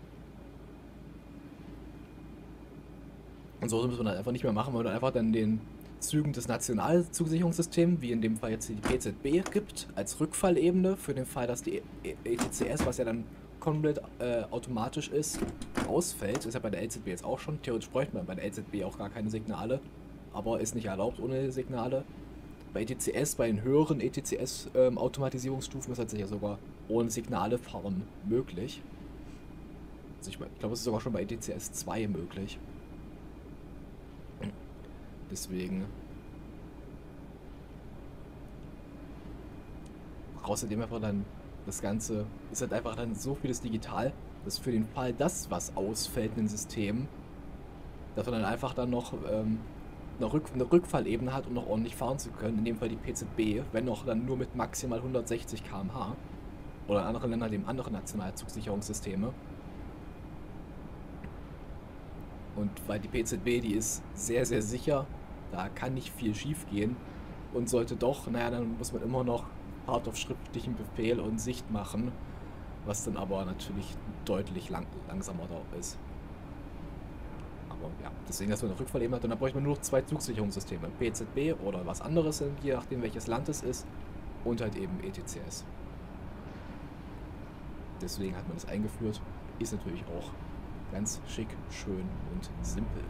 S1: Und so müssen wir dann einfach nicht mehr machen, weil wir dann einfach dann den Zügen des Nationalzugsicherungssystems, wie in dem Fall jetzt die P Z B gibt, als Rückfallebene für den Fall, dass die E T C S, was ja dann komplett äh, automatisch ist, ausfällt. Das ist ja bei der L Z B jetzt auch schon. Theoretisch bräuchte man bei der L Z B auch gar keine Signale, aber ist nicht erlaubt ohne Signale. Bei E T C S, bei den höheren E T C S-Automatisierungsstufen ähm, ist halt sicher sogar ohne Signale fahren möglich. Also ich, ich glaube, es ist sogar schon bei E T C S zwei möglich. Deswegen. Außerdem einfach dann das Ganze ist halt einfach dann so vieles digital, dass für den Fall, dass was ausfällt in den Systemen, dass man dann einfach dann noch ähm, eine, Rück eine Rückfallebene hat, um noch ordentlich fahren zu können. In dem Fall die P Z B, wenn auch dann nur mit maximal hundertsechzig Kilometer pro Stunde. Oder in anderen Ländern dem andere Nationalzugsicherungssysteme. Und weil die P Z B, die ist sehr, sehr sicher, da kann nicht viel schief gehen. Und sollte doch, naja, dann muss man immer noch hart auf schriftlichen Befehl und Sicht machen, was dann aber natürlich deutlich lang langsamer da ist. Aber ja, deswegen, dass man eine Rückfallebene hat, und dann bräuchte man nur noch zwei Zugsicherungssysteme, P Z B oder was anderes, je nachdem welches Land es ist, und halt eben E T C S. Deswegen hat man das eingeführt, ist natürlich auch ganz schick, schön und simpel.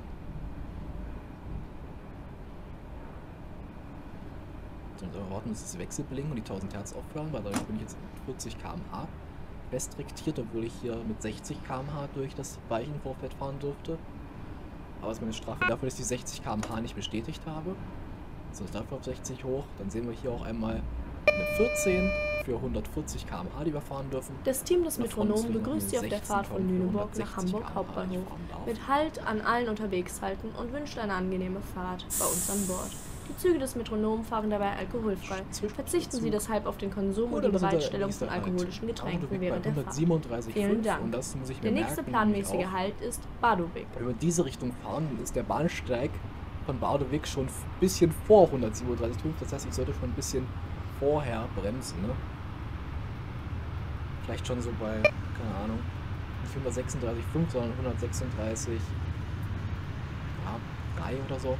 S1: So, und erwarten uns das Wechselblinken und die tausend Hertz aufhören, weil dadurch bin ich jetzt mit vierzig Kilometer pro Stunde restriktiert, obwohl ich hier mit sechzig Kilometer pro Stunde durch das Weichenvorfeld fahren dürfte. Aber es ist meine Strafe dafür, dass ich die sechzig Kilometer pro Stunde nicht bestätigt habe. So, dafür auf sechzig hoch. Dann sehen wir hier auch einmal eine vierzehn für hundertvierzig Kilometer pro Stunde, die wir fahren dürfen.
S4: Das Team des Metronomen begrüßt Sie auf der Fahrt von Lüneburg nach Hamburg Hauptbahnhof. Mit Halt an allen Unterwegshalten und wünscht eine angenehme Fahrt bei uns an Bord. Die Züge des Metronom fahren dabei alkoholfrei. Verzichten Sie deshalb auf den Konsum und die Bereitstellung von alkoholischen Getränken während der Fahrt. Vielen Dank.
S1: Und das muss ich mir
S4: Der nächste
S1: merken,
S4: planmäßige
S1: auch.
S4: Halt ist Bardowik.
S1: Wenn wir in diese Richtung fahren, ist der Bahnsteig von Bardowik schon ein bisschen vor hundertsiebenunddreißig Komma fünf. Das heißt, ich sollte schon ein bisschen vorher bremsen. Ne? Vielleicht schon so bei, keine Ahnung, nicht hundertsechsunddreißig Komma fünf, sondern hundertsechsunddreißig Komma drei oder so.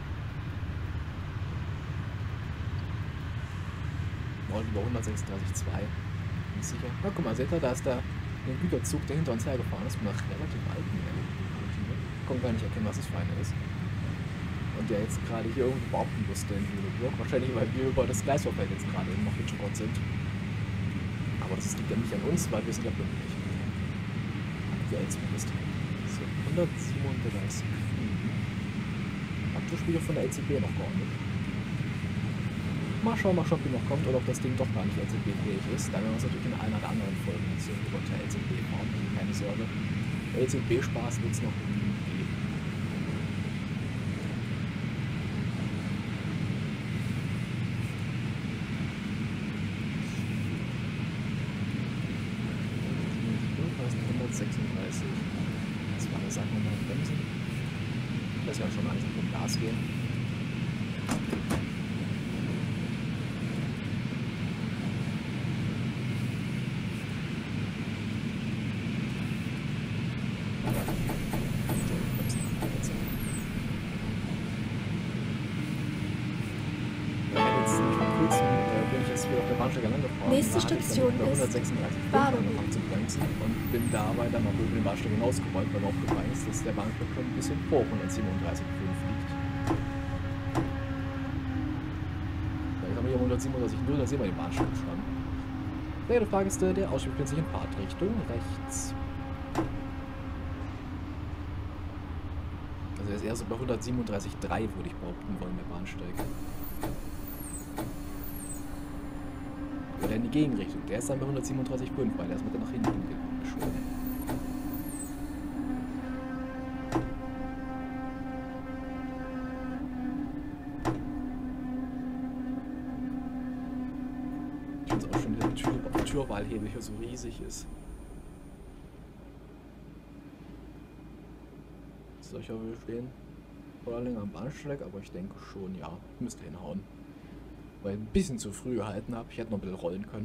S1: Oder über hundertsechsunddreißig Komma zwei. Nicht sicher. Na, guck mal, seht ihr, da ist der, der Güterzug, der hinter uns hergefahren ist, nach relativ alten Lokomotive. Ich konnte gar nicht erkennen, was das für eine ist. Und der jetzt gerade hier irgendwie behaupten musste in Lüneburg. Wahrscheinlich, weil wir über das Gleisvorfeld jetzt gerade noch hingekommen sind. Aber das liegt ja nicht an uns, weil wir sind ja pünktlich. Aktuell zumindest. So, hundertsiebenunddreißig. Aktuell Spieler von der L C B noch gar nicht. Mal schauen, mal schauen, wie noch kommt oder ob das Ding doch gar nicht L C B-fähig ist. Da werden wir uns natürlich in einer der anderen Folgen zu über der L C B fahren. Keine Sorge. L C B-Spaß wird es noch geben. hundertsechsunddreißig. Das war eine Sache, mal bremsen. Das ist ja schon langsam vom Gas gehen.
S5: Nächste Station ist Bardowik.
S1: Zu bremsen und bin dabei dann noch über den Bahnsteig hinausgerollt, weil aufgefallen ist, dass der Bahnsteig schon ein bisschen vor hundertsiebenunddreißig Komma fünf liegt. Vielleicht haben wir hier hundertsiebenunddreißig Komma null, da sehen wir den Bahnsteig schon. Die Frage ist, der Ausstieg befindet sich in Fahrtrichtung rechts. Also er ist eher so bei hundertsiebenunddreißig Komma drei, würde ich behaupten wollen, der Bahnsteig. Oder in die Gegenrichtung. Der ist dann bei hundertsiebenunddreißig Komma fünf, weil der ist mit der nach hinten geschoben. Ich finde es auch schon, der Tür, Türwahlhebel hier so riesig ist. So, ich hoffe, wir stehen voller länger am Bahnsteig, aber ich denke schon, ja, müsste hinhauen. Weil ich ein bisschen zu früh gehalten habe. Ich hätte noch ein bisschen rollen können.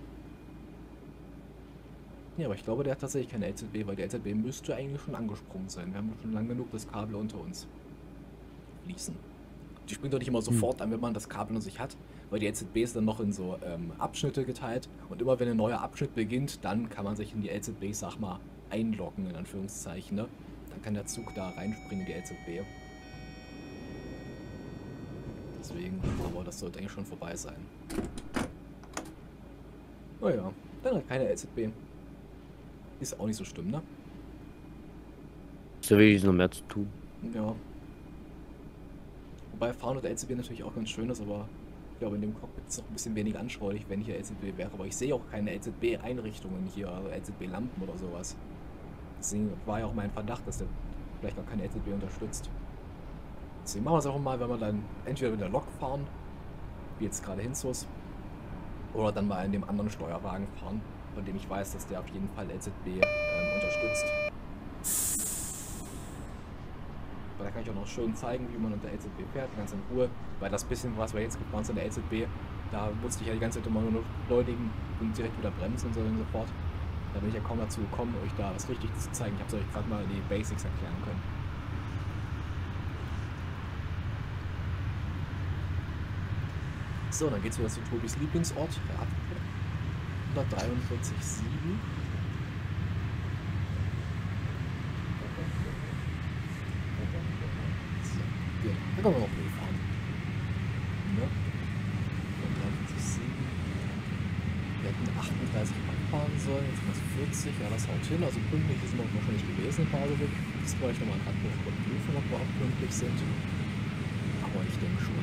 S1: Ja, aber ich glaube, der hat tatsächlich keine L Z B, weil die L Z B müsste eigentlich schon angesprungen sein. Wir haben schon lang genug das Kabel unter uns fließen. Die springt doch nicht immer sofort an, wenn man das Kabel unter sich hat, weil die L Z B ist dann noch in so ähm, Abschnitte geteilt und immer wenn ein neuer Abschnitt beginnt, dann kann man sich in die L Z B, ich sag mal, einloggen, in Anführungszeichen, ne? Dann kann der Zug da reinspringen in die L Z B. Deswegen, aber das sollte eigentlich schon vorbei sein. Naja, dann hat keine L Z B. Ist auch nicht so schlimm, ne?
S2: Ist ja wirklich noch mehr zu tun.
S1: Ja. Wobei Fahren und L Z B natürlich auch ganz schön ist, aber ich glaube in dem Cockpit ist es noch ein bisschen weniger anschaulich, wenn hier L Z B wäre. Aber ich sehe auch keine L Z B-Einrichtungen hier, also L Z B-Lampen oder sowas. Deswegen war ja auch mein Verdacht, dass der vielleicht gar keine L Z B unterstützt. Deswegen machen wir es auch mal, wenn wir dann entweder mit der Lok fahren, wie jetzt gerade Hinzus, oder dann mal in dem anderen Steuerwagen fahren, von dem ich weiß, dass der auf jeden Fall L Z B ähm, unterstützt. Aber da kann ich auch noch schön zeigen, wie man unter L Z B fährt, ganz in Ruhe, weil das bisschen, was wir jetzt gefahren sind in der L Z B, da musste ich ja die ganze Zeit immer nur beschleunigen und direkt wieder bremsen und so und so fort. Da bin ich ja kaum dazu gekommen, euch da was richtig zu zeigen. Ich habe es euch gerade mal die Basics erklären können. So, dann geht's wieder zu Tobis Lieblingsort, Radfeld. hundertdreiundvierzig Komma sieben. So, ja, da können wir noch hochfahren. Ne? hundertdreiundvierzig Komma sieben. Wir hätten achtunddreißig abfahren sollen, jetzt sind es vierzig. Ja, das haut hin. Also pünktlich sind wir wahrscheinlich gewesen in Bardowik. Das brauche ich nochmal an Radbuch überprüfen, ob wir auch pünktlich sind. Aber ich denke schon.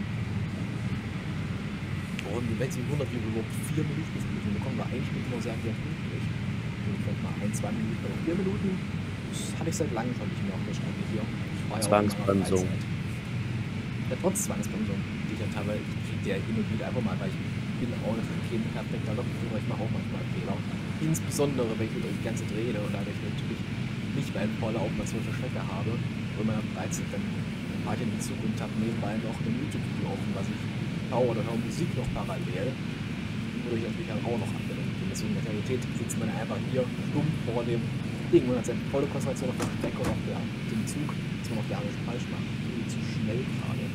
S1: Und wenn es mich wundert, wie wir überhaupt vier Minuten fliegen, dann kommen wir eigentlich mit nur sehr, sehr pünktlich. Und vielleicht mal ein, zwei Minuten oder vier Minuten. Das hatte ich seit langem schon nicht mehr auf der Strecke hier. Ich war ja
S2: Zwangsbremsung.
S1: Ja, trotz Zwangsbremsung. Die kriege ja teilweise, ich kriege ja hin und wieder einfach mal, weil ich bin auch kein perfekter Lokführer, ich mache auch manchmal Fehler. Insbesondere, wenn ich über die ganze Zeit rede oder wenn ich natürlich nicht mehr eine volle Aufmerksamkeit für Strecke habe, wenn man Freizeit dann fahre ich in den Zug und habe nebenbei noch ein YouTube-Video offen, was ich schaue oder höre Musik noch parallel, wo ich natürlich auch noch abgelenkt bin. Deswegen in der Realität sitzt man einfach hier stumm vor dem Ding und hat seine volle Konzentration auf der Strecke und auf der, dem Zug, dass man auch gar nichts falsch macht. Irgendwie zu schnell gerade.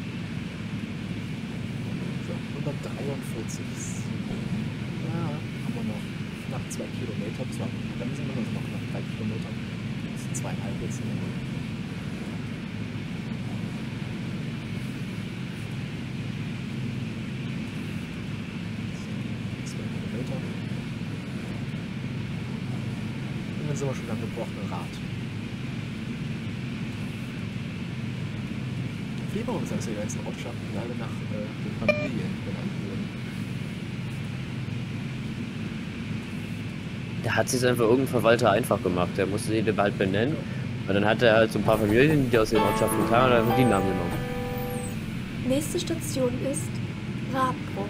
S1: So, hundertdreiundvierzig. Ja, haben wir noch knapp zwei Kilometer. Zwar, dann sind wir noch knapp drei Kilometer. Das sind zweieinhalb jetzt. Dann sind wir schon am gebrochenen Rad. Februar ist also die ganzen Ortschaften alle nach äh, den Familien benannt wurden.
S2: Da hat sich einfach irgendein Verwalter einfach gemacht. Der musste sie bald benennen. Und dann hat er halt so ein paar Familien, die aus den Ortschaften kamen, und einfach die Namen genommen.
S5: Nächste Station ist Radbruch.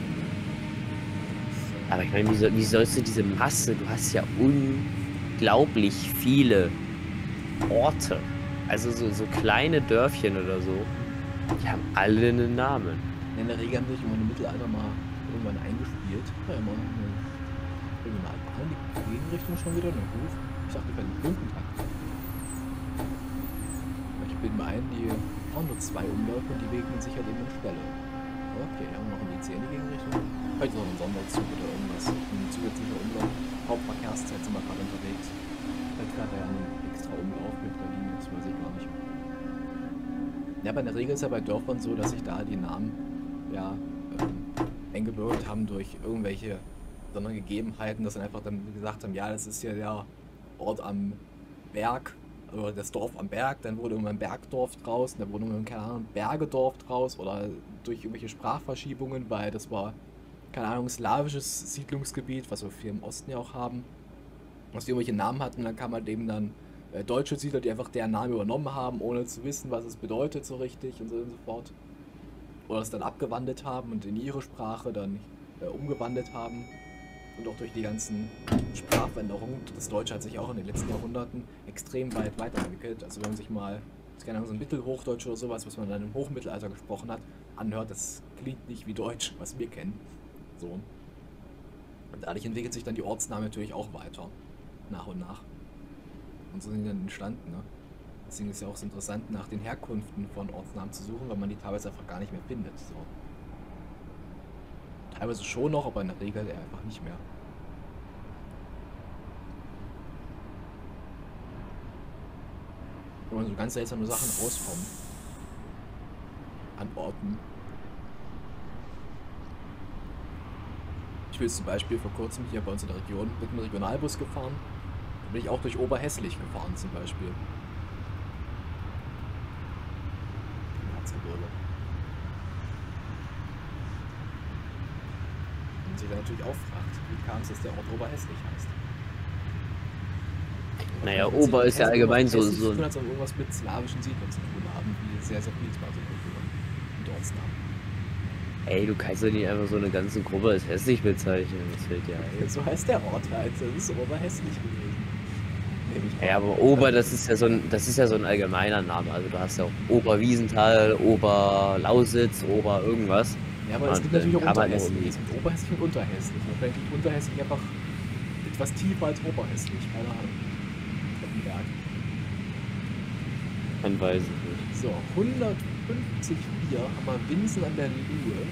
S2: Aber ich meine, wie, soll, wie sollst du diese Masse, du hast ja unglaublich viele Orte, also so, so kleine Dörfchen oder so, die haben alle einen Namen.
S1: In der Regel haben sich immer im Mittelalter mal irgendwann eingespielt. Ja, immer eine Regionalbahn, die Gegenrichtung schon wieder, na gut. Ich dachte, die werden Punkentakt. Ich bilde mir ein, die haben nur zwei Umläufe und die begegnen sich halt eben in Stelle. Okay, haben wir noch in die zehn Gegenrichtung. Vielleicht noch ein Sonderzug oder irgendwas. Ein zusätzlicher Umlauf. Hauptverkehrszeit sind wir gerade unterwegs. Vielleicht gerade ja einen extra Umlauf mit Berlin, das weiß ich gar nicht. Ja, aber in der Regel ist ja bei Dörfern so, dass sich da die Namen ja ähm, eingebürgert haben durch irgendwelche Sondergegebenheiten, dass dann einfach dann gesagt haben, ja, das ist ja der Ort am Berg, oder das Dorf am Berg, dann wurde irgendwann ein Bergdorf draus, dann wurde irgendwann, keine Ahnung, Bergedorf draus oder durch irgendwelche Sprachverschiebungen, weil das war, keine Ahnung, slawisches Siedlungsgebiet, was wir viel im Osten ja auch haben, was die irgendwelche Namen hatten, dann kam halt eben dann äh, deutsche Siedler, die einfach deren Namen übernommen haben, ohne zu wissen, was es bedeutet so richtig und so und so fort. Oder es dann abgewandelt haben und in ihre Sprache dann äh, umgewandelt haben. Und auch durch die ganzen Sprachveränderungen, das Deutsche hat sich auch in den letzten Jahrhunderten extrem weit weiterentwickelt. Also wenn man sich mal, keine Ahnung, so ein Mittelhochdeutsch oder sowas, was man dann im Hochmittelalter gesprochen hat, anhört, das klingt nicht wie Deutsch, was wir kennen. So. Und dadurch entwickelt sich dann die Ortsname natürlich auch weiter, nach und nach. Und so sind die dann entstanden, ne? Deswegen ist ja auch so interessant, nach den Herkünften von Ortsnamen zu suchen, weil man die teilweise einfach gar nicht mehr findet. So. Teilweise schon noch, aber in der Regel einfach nicht mehr. Wenn man so ganz seltsame Sachen rauskommen. An Orten. Ich bin zum Beispiel vor kurzem hier bei uns in der Region mit einem Regionalbus gefahren. Da bin ich auch durch Oberhässlich gefahren zum Beispiel. Herzgebirge. Und sich dann natürlich auch fragt, wie kam es, dass der Ort Oberhässlich heißt.
S2: Naja, Ober ist ja allgemein so... so
S1: Das hat irgendwas mit slawischen Siedlern zu tun haben, wie sehr, sehr viel Kulturen und Ortsnamen.
S2: Ey, du kannst doch nicht einfach so eine ganze Gruppe als hässlich bezeichnen, das fällt dir ein.
S1: So heißt der Ort halt, das ist Oberhässlich gewesen.
S2: Ja, aber Ober, das ist ja so ein, das ist ja so ein allgemeiner Name. Also du hast ja auch Oberwiesenthal, Oberlausitz, Ober irgendwas.
S1: Ja, aber es gibt natürlich auch Unterhässlich. Es gibt Oberhässlich und Unterhässlich. Und vielleicht liegt Unterhässlich einfach etwas tiefer als Oberhässlich, keine Ahnung. Berg.
S2: Man weiß es nicht.
S1: So, hundertfünfzig Komma vier haben wir Winsen an der Luhe.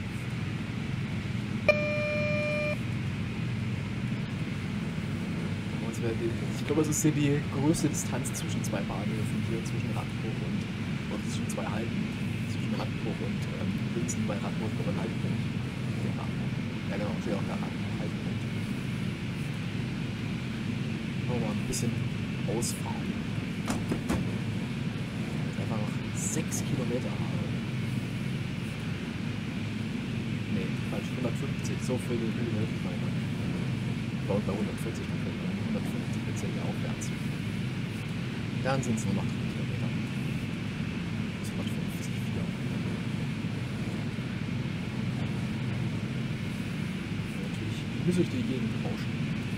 S1: Ich glaube, es ist hier die größte Distanz zwischen zwei Bahnhöfen hier, zwischen Radbruch und, und zwischen zwei Halten. Zwischen Radbruch und ähm, Winsen. Bei Radbruch kommt ein Haltepunkt. Ja, ja genau, steht auch da Haltepunkt. Wollen wir mal ein bisschen ausfahren. Einfach noch sechs Kilometer haben. Nee, falsch, hundertfünfzig, so viel die Höhe, ich meine. Bei bei hundertvierzig, hundertfünfzig wird es ja hier aufwärts. Dann sind es nur noch drei Kilometer. Bis hundertfünfzig, vier. Müsste durch die Gegend rauschen.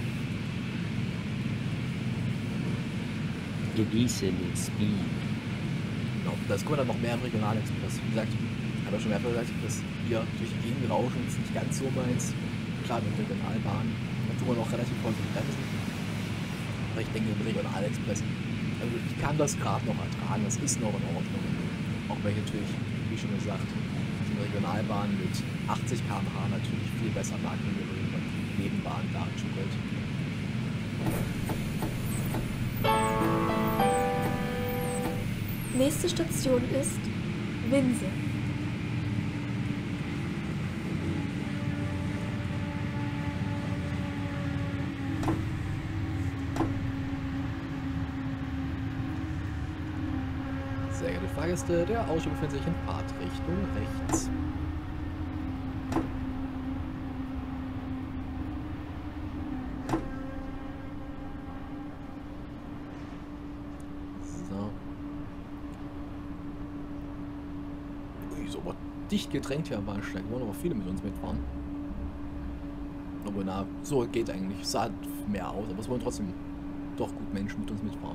S2: Genieße den Speed.
S1: Genau, das kommt dann noch mehr im Regionalexpress. Wie gesagt, ich habe ja schon mehrfach gesagt, dass hier durch die Gegend rauschen ist nicht ganz so meins. Klar, mit Regionalbahnen, da tun wir noch relativ häufig bremsen. Aber ich denke, im Regionalexpress, also ich kann das gerade noch ertragen, das ist noch in Ordnung. Auch wenn ich natürlich, wie schon gesagt, die Regionalbahn mit achtzig Kilometer pro Stunde natürlich viel besser mag, wie die Nebenbahn da schuckelt.
S5: Nächste Station ist Winse.
S1: Sehr geehrte Fahrgäste, der Ausstieg befindet sich in Fahrtrichtung rechts. So. Ui, so aber dicht gedrängt hier am Bahnsteig. Wollen aber viele mit uns mitfahren. Aber na, so geht eigentlich. Sah mehr aus, aber es wollen trotzdem doch gut Menschen mit uns mitfahren.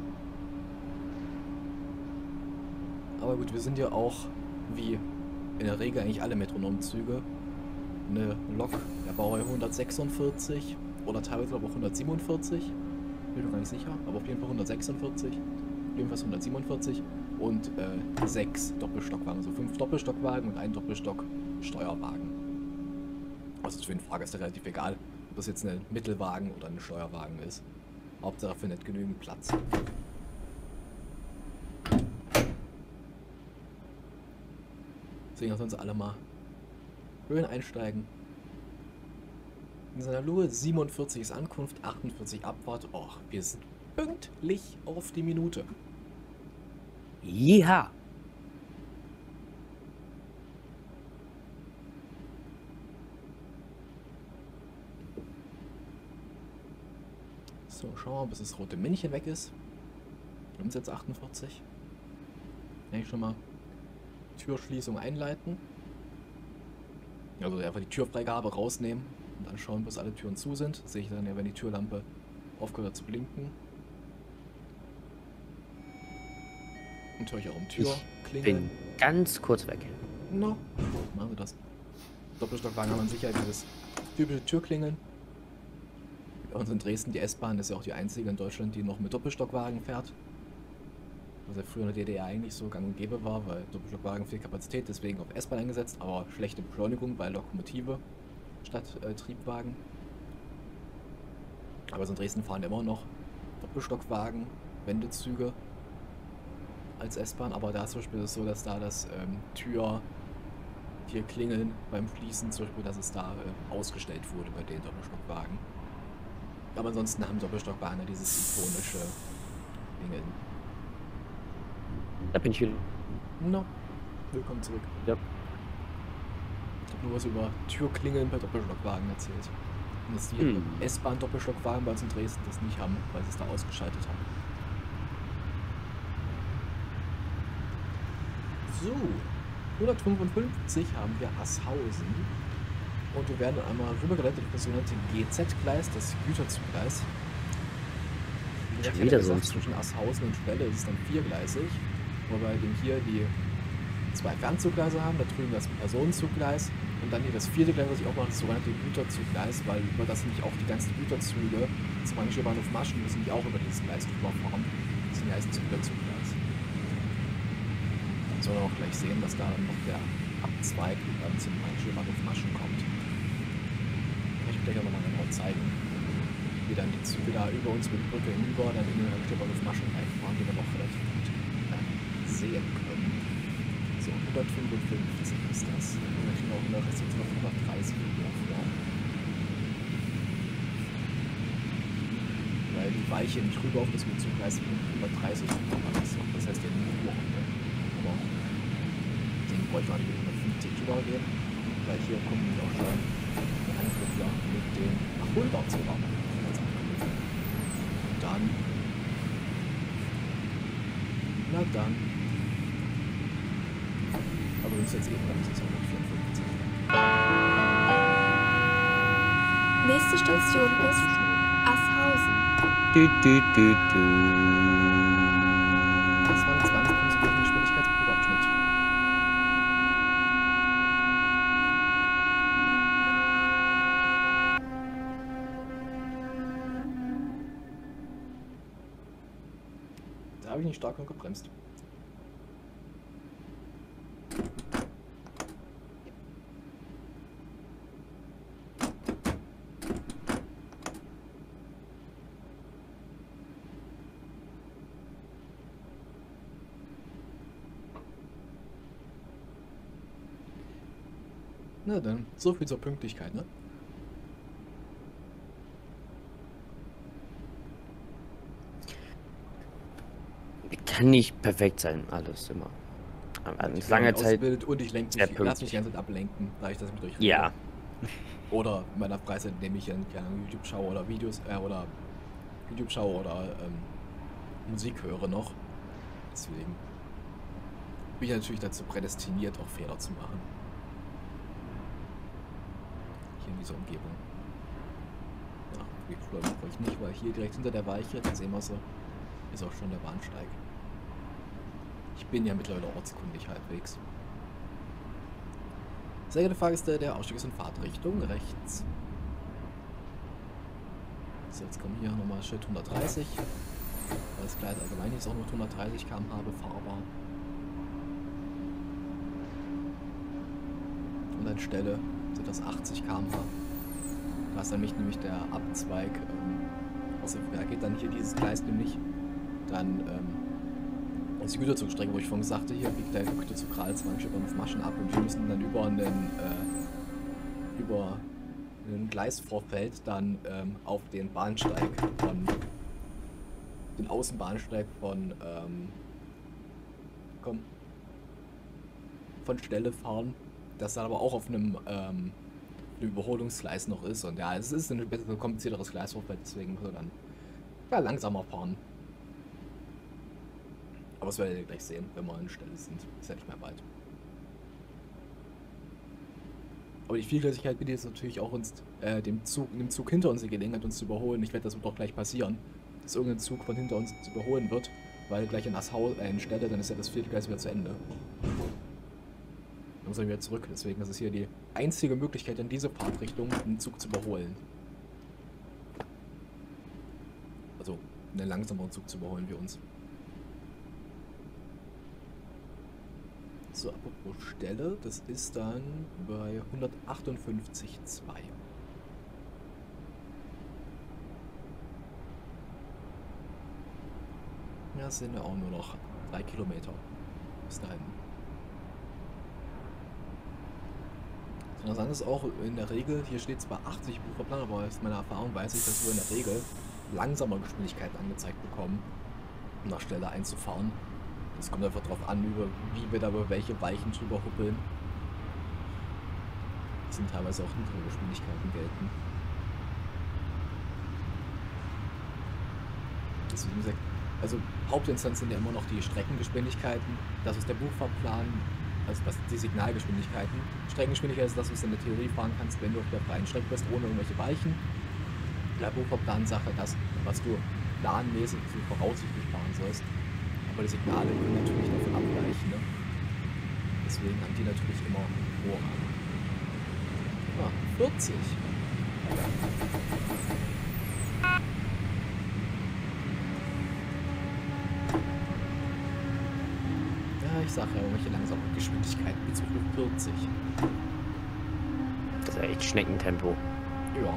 S1: Aber gut, wir sind ja auch, wie in der Regel eigentlich alle Metronomzüge, eine Lok der Baureihe hundertsechsundvierzig oder teilweise glaube ich auch hundertsiebenundvierzig. Bin mir gar nicht sicher, aber auf jeden Fall hundertsechsundvierzig, jedenfalls hundertsiebenundvierzig und äh, sechs Doppelstockwagen, also fünf Doppelstockwagen und ein Doppelstock-Steuerwagen. Also ist für den Fahrgäste relativ egal, ob das jetzt ein Mittelwagen oder ein Steuerwagen ist. Hauptsache findet genügend Platz. Deswegen lassen wir uns alle mal schön einsteigen. In seiner Lue siebenundvierzig ist Ankunft, achtundvierzig Abfahrt. Oh, wir sind pünktlich auf die Minute.
S2: Ja.
S1: So, schauen wir mal, bis das rote Männchen weg ist. Wir haben jetzt achtundvierzig. Kann ich schon mal Türschließung einleiten. Also einfach die Türfreigabe rausnehmen und dann schauen, bis alle Türen zu sind. Das sehe ich dann ja, wenn die Türlampe aufgehört hat zu blinken. Und höre ich auch um Tür
S2: Ich
S1: klingeln.
S2: bin ganz kurz weg.
S1: No, machen wir das. Doppelstockwagen haben wir sicher dieses typische Türklingeln. Bei uns in Dresden, die S-Bahn ist ja auch die einzige in Deutschland, die noch mit Doppelstockwagen fährt. Was ja früher in der D D R eigentlich so gang und gäbe war, weil Doppelstockwagen viel Kapazität, deswegen auf S-Bahn eingesetzt, aber schlechte Beschleunigung bei Lokomotive statt äh, Triebwagen. Aber so in Dresden fahren immer noch Doppelstockwagen, Wendezüge als S-Bahn, aber da zum Beispiel ist es so, dass da das ähm, Tür, hier Klingeln beim Schließen zum Beispiel, dass es da äh, ausgestellt wurde bei den Doppelstockwagen. Aber ansonsten haben Doppelstockwagen ja dieses ikonische Klingeln.
S2: Da bin ich wieder.
S1: No. Willkommen zurück.
S2: Ja.
S1: Ich habe nur was über Türklingeln bei Doppelstockwagen erzählt. Und dass die
S2: Hm.
S1: S-Bahn-Doppelstockwagen bei uns in Dresden das nicht haben, weil sie es da ausgeschaltet haben. So, hundertfünfundfünfzig haben wir Asshausen. Und wir werden einmal rübergeleitet auf das sogenannte G Z-Gleis, das Güterzuggleis. Wie gesagt, ich
S2: Wieder
S1: hatte
S2: so ein
S1: gesagt, zwischen Asshausen und Schwelle ist es dann viergleisig. Wobei wir hier die zwei Fernzuggleise haben, da drüben das Personenzuggleis und dann hier das vierte Gleis, was ich auch mache, das sogenannte Güterzuggleis, weil über das nämlich auch die ganzen Güterzüge zum Beispiel Bahnhof Maschen müssen die auch über dieses Gleis drüber fahren. Deswegen heißt es Güterzuggleis. Dann soll man auch gleich sehen, dass da dann noch der Abzweig ähm, zum Rheinische Bahnhof Maschen kommt. Ich will gleich auch nochmal genau zeigen, wie dann die Züge da über uns mit Brücke hinüber dann in den Rheinische Bahnhof Maschen reinfahren, die wir noch relativ gut sehen können. So, hundertfünfundfünfzig ist das. Wir möchten auch in der Restriktion auf hundertdreißig hochfahren. Weil die Weiche nicht rüber auf das Zuggleis mit hundertdreißig kommen. Das heißt ja nur Runde. Aber den wollte ich mal mit hundertfünfzig drüber gehen, weil hier kommen wir auch schon die Angriffler mit den hundert sogar. Und dann. Na dann. Aber uns jetzt eben dann ist es hundertvierundfünfzig.
S5: Nächste Station ist Asshausen.
S2: Du, du, du, du.
S1: Das war eine zwanzig Sekunden Geschwindigkeitsprobeabschnitt. Da habe ich nicht stark genug gebremst. Na dann, so viel zur Pünktlichkeit, ne?
S2: Kann nicht perfekt sein, alles immer. Aber
S1: Ich
S2: lange
S1: bin
S2: Zeit.
S1: ausgebildet und ich lenke
S2: sehr
S1: mich, lass mich
S2: pünktlich.
S1: die ganze Zeit ablenken, da ich das mit euch
S2: Ja.
S1: Oder in meiner Freizeit, indem ich dann keine Ahnung, YouTube schaue oder Videos, äh, oder YouTube schaue oder ähm, Musik höre noch. Deswegen bin ich natürlich dazu prädestiniert, auch Fehler zu machen. Hier in dieser Umgebung. Ja, wie früher mache ich nicht, weil hier direkt hinter der Weiche, da sehen wir sie, ist auch schon der Bahnsteig. Ich bin ja mittlerweile ortskundig halbwegs. Sehr geehrte Fahrgäste, der Ausstieg ist in Fahrtrichtung rechts. So, jetzt kommen hier nochmal Schild hundertdreißig. Das Gleis allgemein ist auch mit hundertdreißig Kilometer pro Stunde befahrbar. Und an Stelle sind das achtzig Kilometer pro Stunde. Da ist nämlich, nämlich der Abzweig. Ähm, außer da geht dann hier dieses Gleis nämlich. Dann ähm, ist die Güterzugstrecke, wo ich vorhin sagte, hier biegt der Güterzug Gralswang auf Maschen ab und wir müssen dann über einen, äh, über ein Gleisvorfeld dann ähm, auf den Bahnsteig von den Außenbahnsteig von ähm, komm, von Stelle fahren, das dann aber auch auf einem, ähm, einem Überholungsgleis noch ist und ja, es ist ein bisschen komplizierteres Gleisvorfeld, deswegen muss er dann ja, langsamer fahren. Aber das werdet ihr gleich sehen, wenn wir an der Stelle sind. Ist ja nicht mehr weit. Aber die Vielgleisigkeit bietet jetzt natürlich auch uns, äh, dem Zug, dem Zug hinter uns die Gelegenheit, uns zu überholen. Ich wette, das wird doch gleich passieren, dass irgendein Zug von hinter uns zu überholen wird, weil gleich in Asshausen, äh, in Stelle, dann ist ja das vierte Gleis wieder zu Ende. Dann muss er wieder zurück. Deswegen ist es hier die einzige Möglichkeit, in diese Fahrtrichtung einen Zug zu überholen. Also, einen langsameren Zug zu überholen wie uns. So, apropos Stelle, das ist dann bei hundertachtundfünfzig Komma zwei. Ja, es sind ja auch nur noch drei Kilometer bis dahin. Sondern ist auch in der Regel, hier steht zwar achtzig Buchverplan, aber aus meiner Erfahrung weiß ich, dass wir in der Regel langsamer Geschwindigkeiten angezeigt bekommen, um nach Stelle einzufahren. Es kommt einfach darauf an, über wie wir da über welche Weichen drüber huppeln. Das sind teilweise auch niedrige Geschwindigkeiten gelten. Deswegen gesagt, also Hauptinstanz sind ja immer noch die Streckengeschwindigkeiten. Das ist der Buchfahrplan, also was die Signalgeschwindigkeiten. Streckengeschwindigkeit ist das, was du in der Theorie fahren kannst, wenn du auf der freien Strecke bist, ohne irgendwelche Weichen. Der Buchfahrplan-Sache, das, was du planmäßig voraussichtlich fahren sollst. Aber die Signale können natürlich davon abweichen, ne? Deswegen haben die natürlich immer Vorrang. Ah, vierzig. Ja, ich sage ja, irgendwelche langsame Geschwindigkeiten bis zu vierzig.
S2: Das ist ja echt Schneckentempo.
S1: Ja.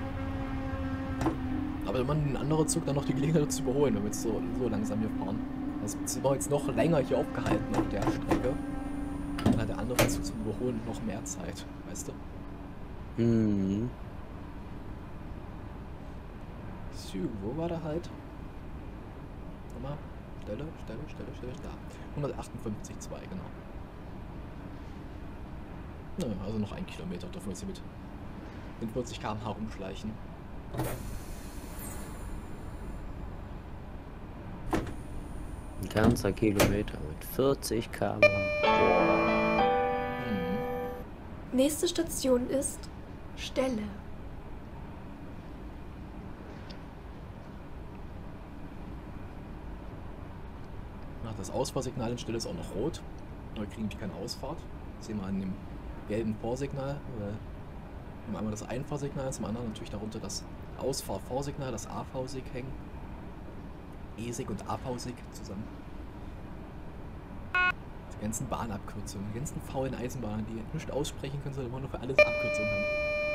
S1: Aber wenn man ein anderer Zug dann noch die Gelegenheit hat zu überholen, wenn wir jetzt so, so langsam hier fahren. Das sind wir jetzt noch länger hier aufgehalten auf der Strecke. Dann hat der andere Zug zum Überholen noch mehr Zeit, weißt du?
S2: Mhm.
S1: So, wo war der halt? Nochmal. Stelle, Stelle, Stelle, Stelle, da. hundertachtundfünfzig Komma zwei, genau. Na, also noch ein Kilometer dürfen wir jetzt hier mit vierzig Kilometer pro Stunde rumschleichen.
S2: Ein ganzer Kilometer mit vierzig Kilometer pro Stunde.
S1: Mhm.
S5: Nächste Station ist Stelle.
S1: das Ausfahrsignal in Stelle ist auch noch rot. Aber wir kriegen nämlich keine Ausfahrt. Das sehen wir an dem gelben Vorsignal. Wir haben einmal das Einfahrsignal, zum anderen natürlich darunter das Ausfahrvorsignal, das A V-Sig hängen. E-Sig und A V-Sig zusammen. Die ganzen Bahnabkürzungen, die ganzen faulen Eisenbahnen, die nicht aussprechen können, sondern immer nur für alles Abkürzungen haben.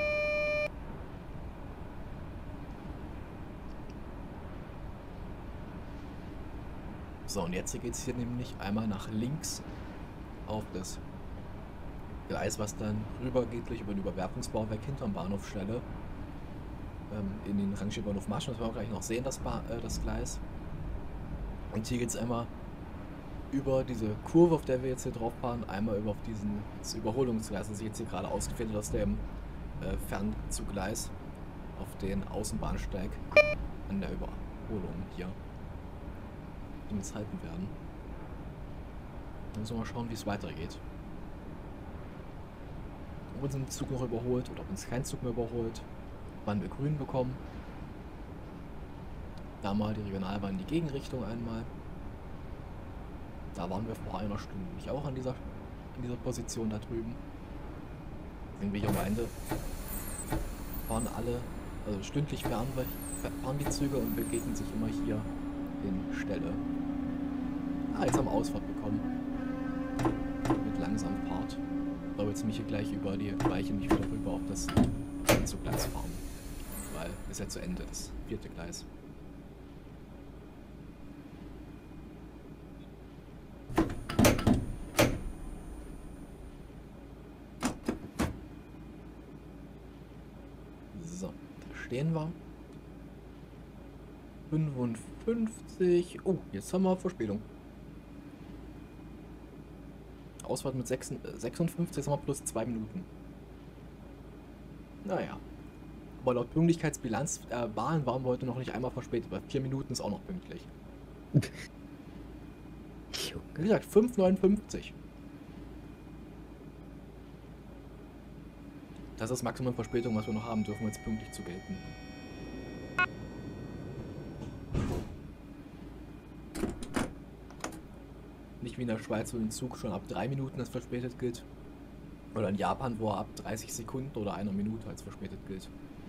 S1: So, und jetzt geht es hier nämlich einmal nach links auf das Gleis, was dann rüber geht, gleich über den Überwerfungsbauwerk hinterm Bahnhofstelle ähm, in den Rangierbahnhof Maschen. Das werden wir gleich noch sehen, das, ba äh, das Gleis. Und hier geht es einmal über diese Kurve, auf der wir jetzt hier drauf fahren, einmal über auf diesen das Überholungsgleis, das ich jetzt hier gerade ausgeführt habe, aus dem äh, Fernzuggleis auf den Außenbahnsteig an der Überholung hier. Die uns halten werden. Dann müssen wir mal schauen, wie es weitergeht. Ob uns ein Zug noch überholt oder ob uns kein Zug mehr überholt. Wann wir grün bekommen. Da mal die Regionalbahn in die Gegenrichtung einmal. Da waren wir vor einer Stunde nämlich auch an dieser, an dieser Position da drüben. Sehen wir hier am Ende. Fahren alle, also stündlich fahren, fahren die Züge und begegnen sich immer hier in Stelle. Ah, jetzt haben wir Ausfahrt bekommen. Mit langsamem Fahrt. Aber jetzt mich hier gleich über die Weiche nicht wieder rüber auf das Zuggleis fahren. Weil ist ja zu Ende, das vierte Gleis. So, da stehen wir. fünfundfünfzig. Oh, jetzt haben wir Verspätung. Ausfahrt mit sechsundfünfzig, jetzt haben wir plus zwei Minuten. Naja. Aber laut Pünktlichkeitsbilanz äh, Bahn waren wir heute noch nicht einmal verspätet, weil vier Minuten ist auch noch pünktlich. Wie gesagt, fünf neunundfünfzig. Das ist das Maximum Verspätung, was wir noch haben dürfen, jetzt pünktlich zu gelten. Nicht wie in der Schweiz, wo ein Zug schon ab drei Minuten als verspätet gilt. Oder in Japan, wo er ab dreißig Sekunden oder einer Minute als verspätet gilt.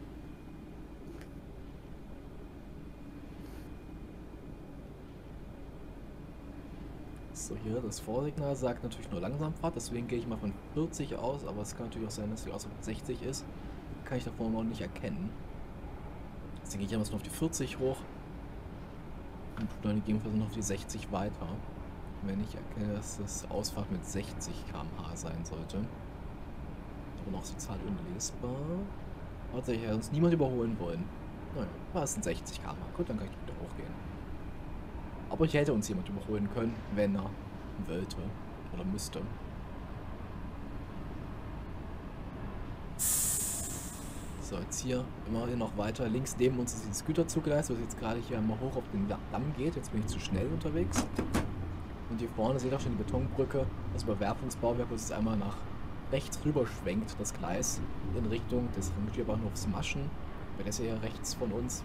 S1: So, hier das Vorsignal sagt natürlich nur Langsamfahrt, deswegen gehe ich mal von vierzig aus, aber es kann natürlich auch sein, dass die Ausfahrt sechzig ist. Kann ich davor noch nicht erkennen. Deswegen gehe ich einmal nur auf die vierzig hoch und dann gegebenenfalls noch auf die sechzig weiter. Wenn ich erkenne, dass das Ausfahrt mit sechzig Kilometer pro Stunde sein sollte. Aber noch so Zahl unlesbar. Hat sich ja uns niemand überholen wollen. Naja, war es ein sechzig Kilometer pro Stunde. Gut, dann kann ich wieder hochgehen. Aber hier hätte uns jemand überholen können, wenn er wollte oder müsste. So, jetzt hier immerhin noch weiter. Links neben uns ist dieses Güterzuggleis, was jetzt gerade hier einmal hoch auf den Damm geht. Jetzt bin ich zu schnell unterwegs. Und hier vorne seht ihr auch schon die Betonbrücke, das Überwerfungsbauwerk, was jetzt einmal nach rechts rüber schwenkt, das Gleis, in Richtung des Rangierbahnhofs Maschen. Weil das ist ja rechts von uns.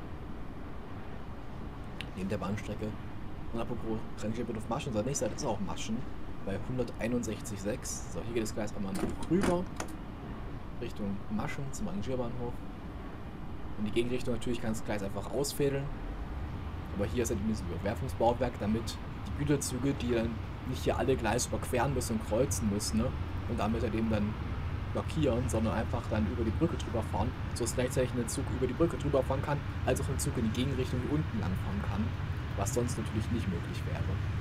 S1: Neben der Bahnstrecke. Und apropos Rangierbahnhof Maschen, seine nächste Seite ist auch Maschen. Bei hunderteinundsechzig Komma sechs. So, hier geht das Gleis einmal nach rüber. Richtung Maschen zum Rangierbahnhof. In die Gegenrichtung natürlich kann das Gleis einfach ausfädeln. Aber hier ist halt dieses Überwerfungsbauwerk, damit die Güterzüge, die dann nicht hier alle Gleise überqueren müssen und kreuzen müssen, ne? Und damit halt eben dann blockieren, sondern einfach dann über die Brücke drüber fahren, so dass gleichzeitig ein Zug über die Brücke drüber fahren kann, als auch ein Zug in die Gegenrichtung hier unten lang fahren kann, was sonst natürlich nicht möglich wäre.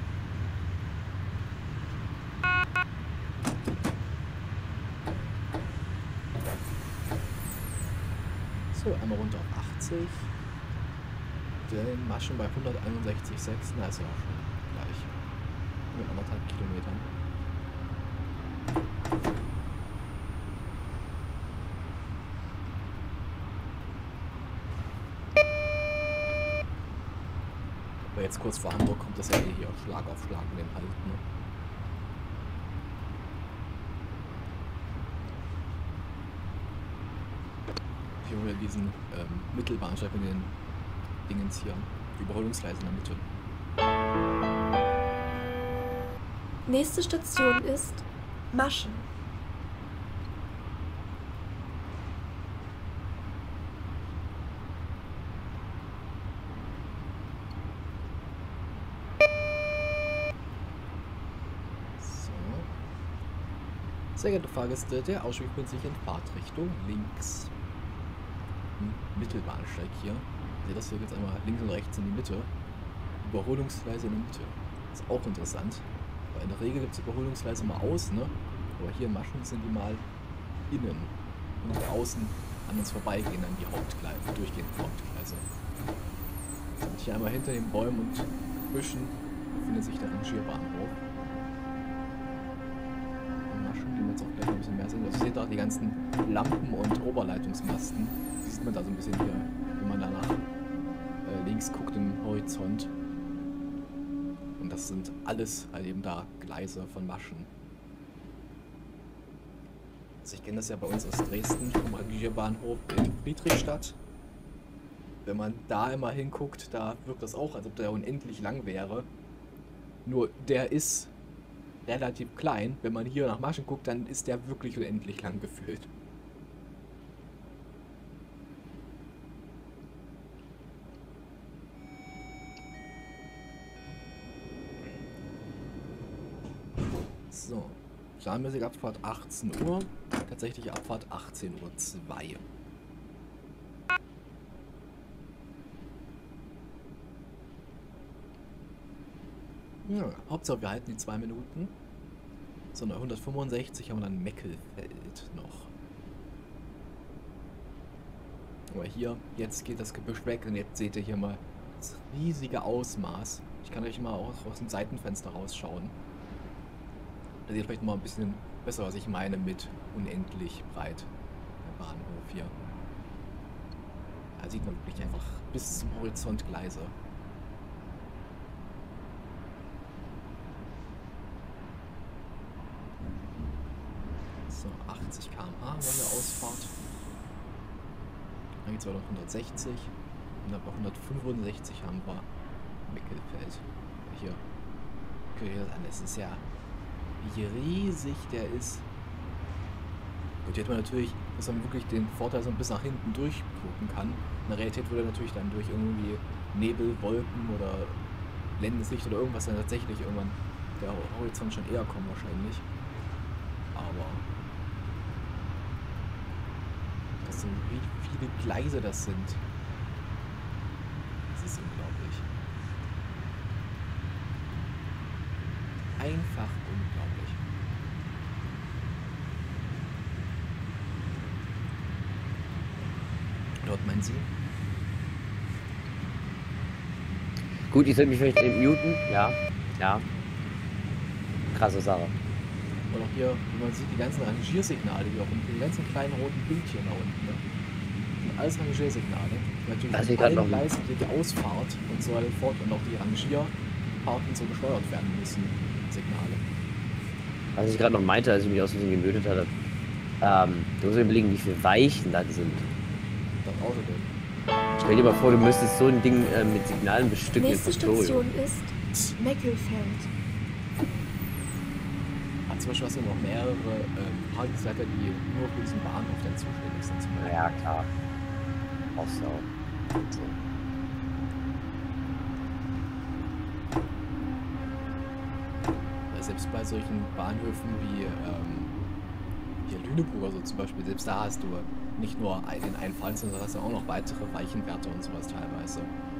S1: So, einmal runter auf achtzig. Den Maschen bei hunderteinundsechzig Komma sechs, na ist ja auch schon gleich. Mit anderthalb Kilometern. Aber jetzt kurz vor Hamburg kommt das ja eh hier Schlag auf Schlag in den Halt, ne? Hier haben wir diesen ähm, Mittelbahnsteig in den Dingens hier, die Überholungsgleise in der Mitte.
S5: Nächste Station ist Maschen.
S1: So. Sehr geehrte Fahrgäste, der Ausstieg befindet sich in Fahrtrichtung links. Mittelbahnsteig hier. Ich sehe das hier jetzt einmal links und rechts in die Mitte. Überholungsgleise in der Mitte. Ist auch interessant. Weil in der Regel gibt es Überholungsgleise mal außen, ne? Aber hier in Maschen sind die mal innen. Und außen an uns vorbeigehen dann die Hauptgleise, durchgehenden Hauptgleise. Und hier einmal hinter den Bäumen und Büschen befindet sich der Rangierbahnhof. In Maschen, die wir jetzt auch gleich noch ein bisschen mehr sehen. Also ihr seht da die ganzen Lampen und Oberleitungsmasten. Die sieht man da so ein bisschen hier, wenn man danach äh, links guckt im Horizont. Und das sind alles halt eben da Gleise von Maschen. Also ich kenne das ja bei uns aus Dresden vom Rangierbahnhof in Friedrichstadt. Wenn man da immer hinguckt, da wirkt das auch, als ob der unendlich lang wäre. Nur der ist relativ klein. Wenn man hier nach Maschen guckt, dann ist der wirklich unendlich lang gefühlt. So, planmäßige Abfahrt achtzehn Uhr, tatsächliche Abfahrt achtzehn Uhr zwei. Ja, Hauptsache wir halten die zwei Minuten. So, eine hundertfünfundsechzig haben wir dann Meckelfeld noch. Aber hier, jetzt geht das Gebüsch weg und jetzt seht ihr hier mal das riesige Ausmaß. Ich kann euch mal auch aus dem Seitenfenster rausschauen. Da seht ihr vielleicht mal ein bisschen besser, was ich meine mit unendlich breit. Der Bahnhof hier. Da sieht man wirklich einfach bis zum Horizont Gleise. So, achtzig Kilometer pro Stunde haben wir eine Ausfahrt. Dann geht es weiter auf hundertsechzig. Und dann bei hundertfünfundsechzig haben wir Meckelfeld. Hier. Okay, das ist ja, wie riesig der ist. Gut, hier hat man natürlich, dass man wirklich den Vorteil so ein bisschen nach hinten durchgucken kann. In der Realität würde natürlich dann durch irgendwie Nebel, Wolken oder blendendes Licht oder irgendwas dann tatsächlich irgendwann der Horizont schon eher kommen wahrscheinlich. Aber das sind, wie viele Gleise das sind. Das ist unglaublich. Einfach unglaublich. Dort meinen Sie?
S2: Gut, ich sollte mich vielleicht eben muten. Ja, ja. Krasse Sache.
S1: Und auch hier, wie man sieht, die ganzen Rangiersignale, die auch unten, die ganzen kleinen roten Pünktchen da unten. Ne? Das sind alles Rangiersignale. Natürlich
S2: Das
S1: auf
S2: sieht grad
S1: allen
S2: noch-
S1: Gleisen hier die Ausfahrt und so weiter fort und auch die Rangierfahrten so gesteuert werden müssen. Signale.
S2: Was ich gerade noch meinte, als ich mich aus Versehen gemütet hatte. Ähm, du musst dir überlegen, wie viele Weichen das sind.
S1: Das außerdem.
S2: Stell dir mal vor, du müsstest so ein Ding äh, mit Signalen bestücken in
S5: Nächste
S2: Factorio.
S5: Station ist Meckelfeld.
S1: Hat zum Beispiel hast du noch mehrere ähm, Fahrdienstleiter, die nur für diesen Bahnhof dann zuständig sind. Zum Beispiel.
S2: Ja, klar. Auch so. so.
S1: Weil selbst bei solchen Bahnhöfen wie ähm, hier Lüneburg oder so zum Beispiel, selbst da hast du nicht nur einen Einfall, sondern hast du auch noch weitere Weichenwerte und sowas teilweise.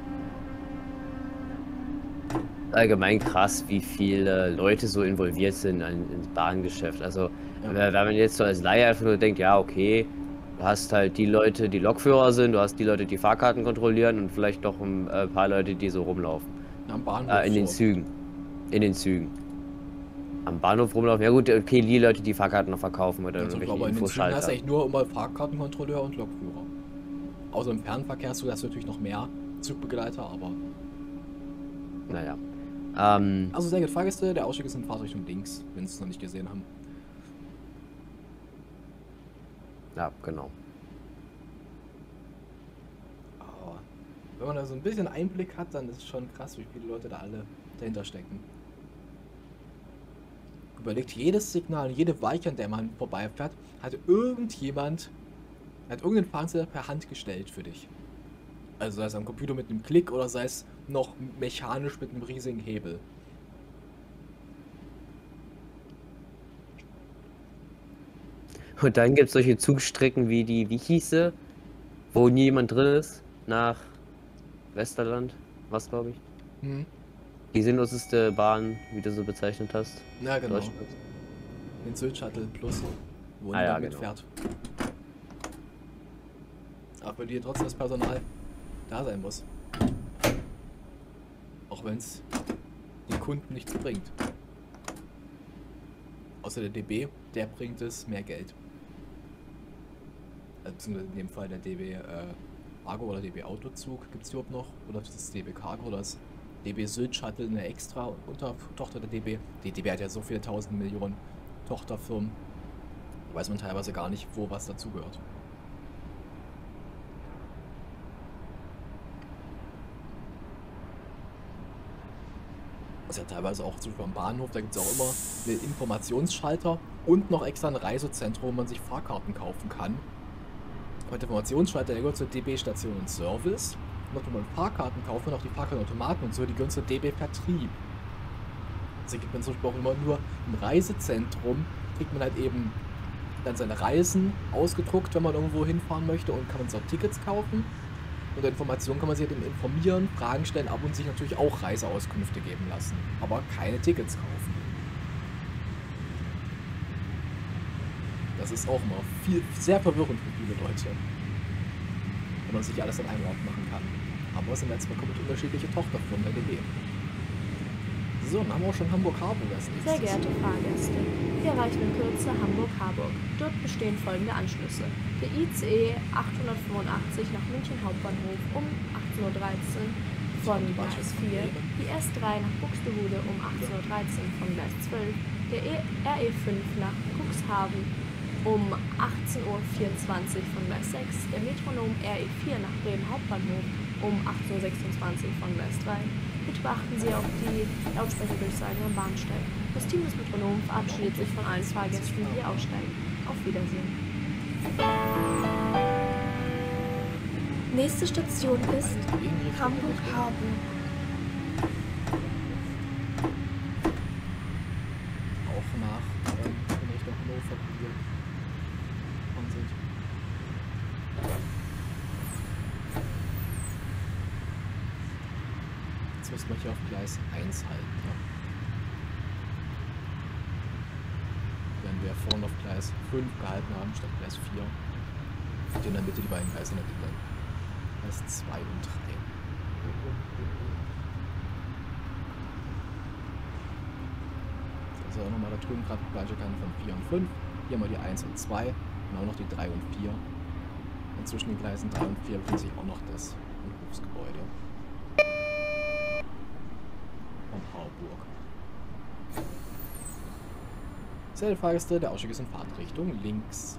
S2: Allgemein krass, wie viele Leute so involviert sind in, ins Bahngeschäft. Also,
S1: Ja.
S2: wenn wenn man jetzt so als Laie einfach nur denkt, ja, okay, du hast halt die Leute, die Lokführer sind, du hast die Leute, die Fahrkarten kontrollieren und vielleicht noch ein äh, paar Leute, die so rumlaufen.
S1: Am Bahnhof
S2: Äh, in den
S1: so.
S2: Zügen. In den Zügen. Am Bahnhof rumlaufen. Ja gut, okay, die Leute, die Fahrkarten noch verkaufen oder
S1: Also,
S2: irgendwelche
S1: aber in den Zügen hast du
S2: Infoschalter.
S1: eigentlich nur immer Fahrkartenkontrolleur und Lokführer. Außer im Fernverkehr hast du das natürlich noch mehr Zugbegleiter, aber...
S2: Naja. Ähm,
S1: Also sehr geehrte Fahrgäste, der Ausstieg ist in Fahrtrichtung links, wenn Sie es noch nicht gesehen haben.
S2: ja, genau.
S1: Aber wenn man da so ein bisschen Einblick hat, dann ist es schon krass, wie viele Leute da alle dahinter stecken. überlegt, jedes Signal, jede Weiche, an der man vorbeifährt, hat irgendjemand, hat irgendeinen Fahrzeuger per Hand gestellt für dich. Also sei es am Computer mit einem Klick oder sei es noch mechanisch mit einem riesigen Hebel.
S2: Und dann gibt es solche Zugstrecken wie die, wie hieß sie, wo nie jemand drin ist, nach Westerland, was glaube ich.
S1: Hm.
S2: Die sinnloseste Bahn, wie du so bezeichnet hast.
S1: Ja, genau.
S2: Deutschland.
S1: Den Sylt Shuttle Plus, wo
S2: Ah,
S1: niemand
S2: ja,
S1: mitfährt. Aber für die trotzdem das Personal da sein muss. Auch wenn es den Kunden nichts bringt. Außer der D B, der bringt es mehr Geld. Also beziehungsweise in dem Fall der D B äh, Cargo oder D B Autozug gibt es überhaupt noch. Oder das D B Cargo oder das D B Sylt Shuttle, eine extra Untertochter der D B. Die D B hat ja so viele tausend Millionen Tochterfirmen. Da weiß man teilweise gar nicht, wo was dazugehört. Das ist ja teilweise auch zum Beispiel am Bahnhof, da gibt es auch immer einen Informationsschalter und noch extra ein Reisezentrum, wo man sich Fahrkarten kaufen kann. Und der Informationsschalter, der gehört zur D B Station und Service. Und wenn man Fahrkarten kauft, man auch die Fahrkartenautomaten und so, die gehören zur D B Vertrieb. Also gibt man zum Beispiel auch immer nur im Reisezentrum, kriegt man halt eben dann seine Reisen ausgedruckt, wenn man irgendwo hinfahren möchte, und kann man so Tickets kaufen. Unter Informationen kann man sich halt eben informieren, Fragen stellen, ab und sich natürlich auch Reiseauskünfte geben lassen, aber keine Tickets kaufen. Das ist auch immer viel, sehr verwirrend für viele Leute, wenn man sich alles an einem Ort machen kann. Aber es sind jetzt mal komplett unterschiedliche Tochterfirmen der D B. So, dann haben wir auch schon Hamburg-Harburg als nächstes.
S4: Sehr geehrte Fahrgäste, wir erreichen in Kürze Hamburg-Harburg. Dort bestehen folgende Anschlüsse. Der I C E achthundertfünfundachtzig nach München Hauptbahnhof um achtzehn Uhr dreizehn von Gleis vier, die S drei nach Buxtehude um achtzehn Uhr dreizehn von Gleis zwölf, der R E fünf nach Cuxhaven um achtzehn Uhr vierundzwanzig von Gleis sechs, der Metronom R E vier nach Bremen Hauptbahnhof um achtzehn Uhr sechsundzwanzig von Gleis drei. Bitte beachten Sie auf die Lautsprecherdurchsagen am Bahnsteig. Das Team des Metronoms verabschiedet sich von allen Fahrgästen, die hier aussteigen. Auf Wiedersehen.
S5: Nächste Station ist Hamburg-Harburg.
S1: Auch nach ähm, in Richtung Hannover, wie wir gefahren sind. Jetzt müssen wir hier auf Gleis eins halten. Ja. Während wir vorne auf Gleis fünf gehalten haben, statt Gleis vier. Und in der Mitte die beiden Gleise in der Mitte. Gleis zwei und drei. Also auch nochmal da drüben gerade gleiche Kante von vier und fünf. Hier haben wir die eins und zwei. Und auch noch die drei und vier. Und zwischen den Gleisen drei und vier befindet sich auch noch das Bahnhofsgebäude von Harburg. Selbe Fahrgäste, der Ausstieg ist in Fahrtrichtung links.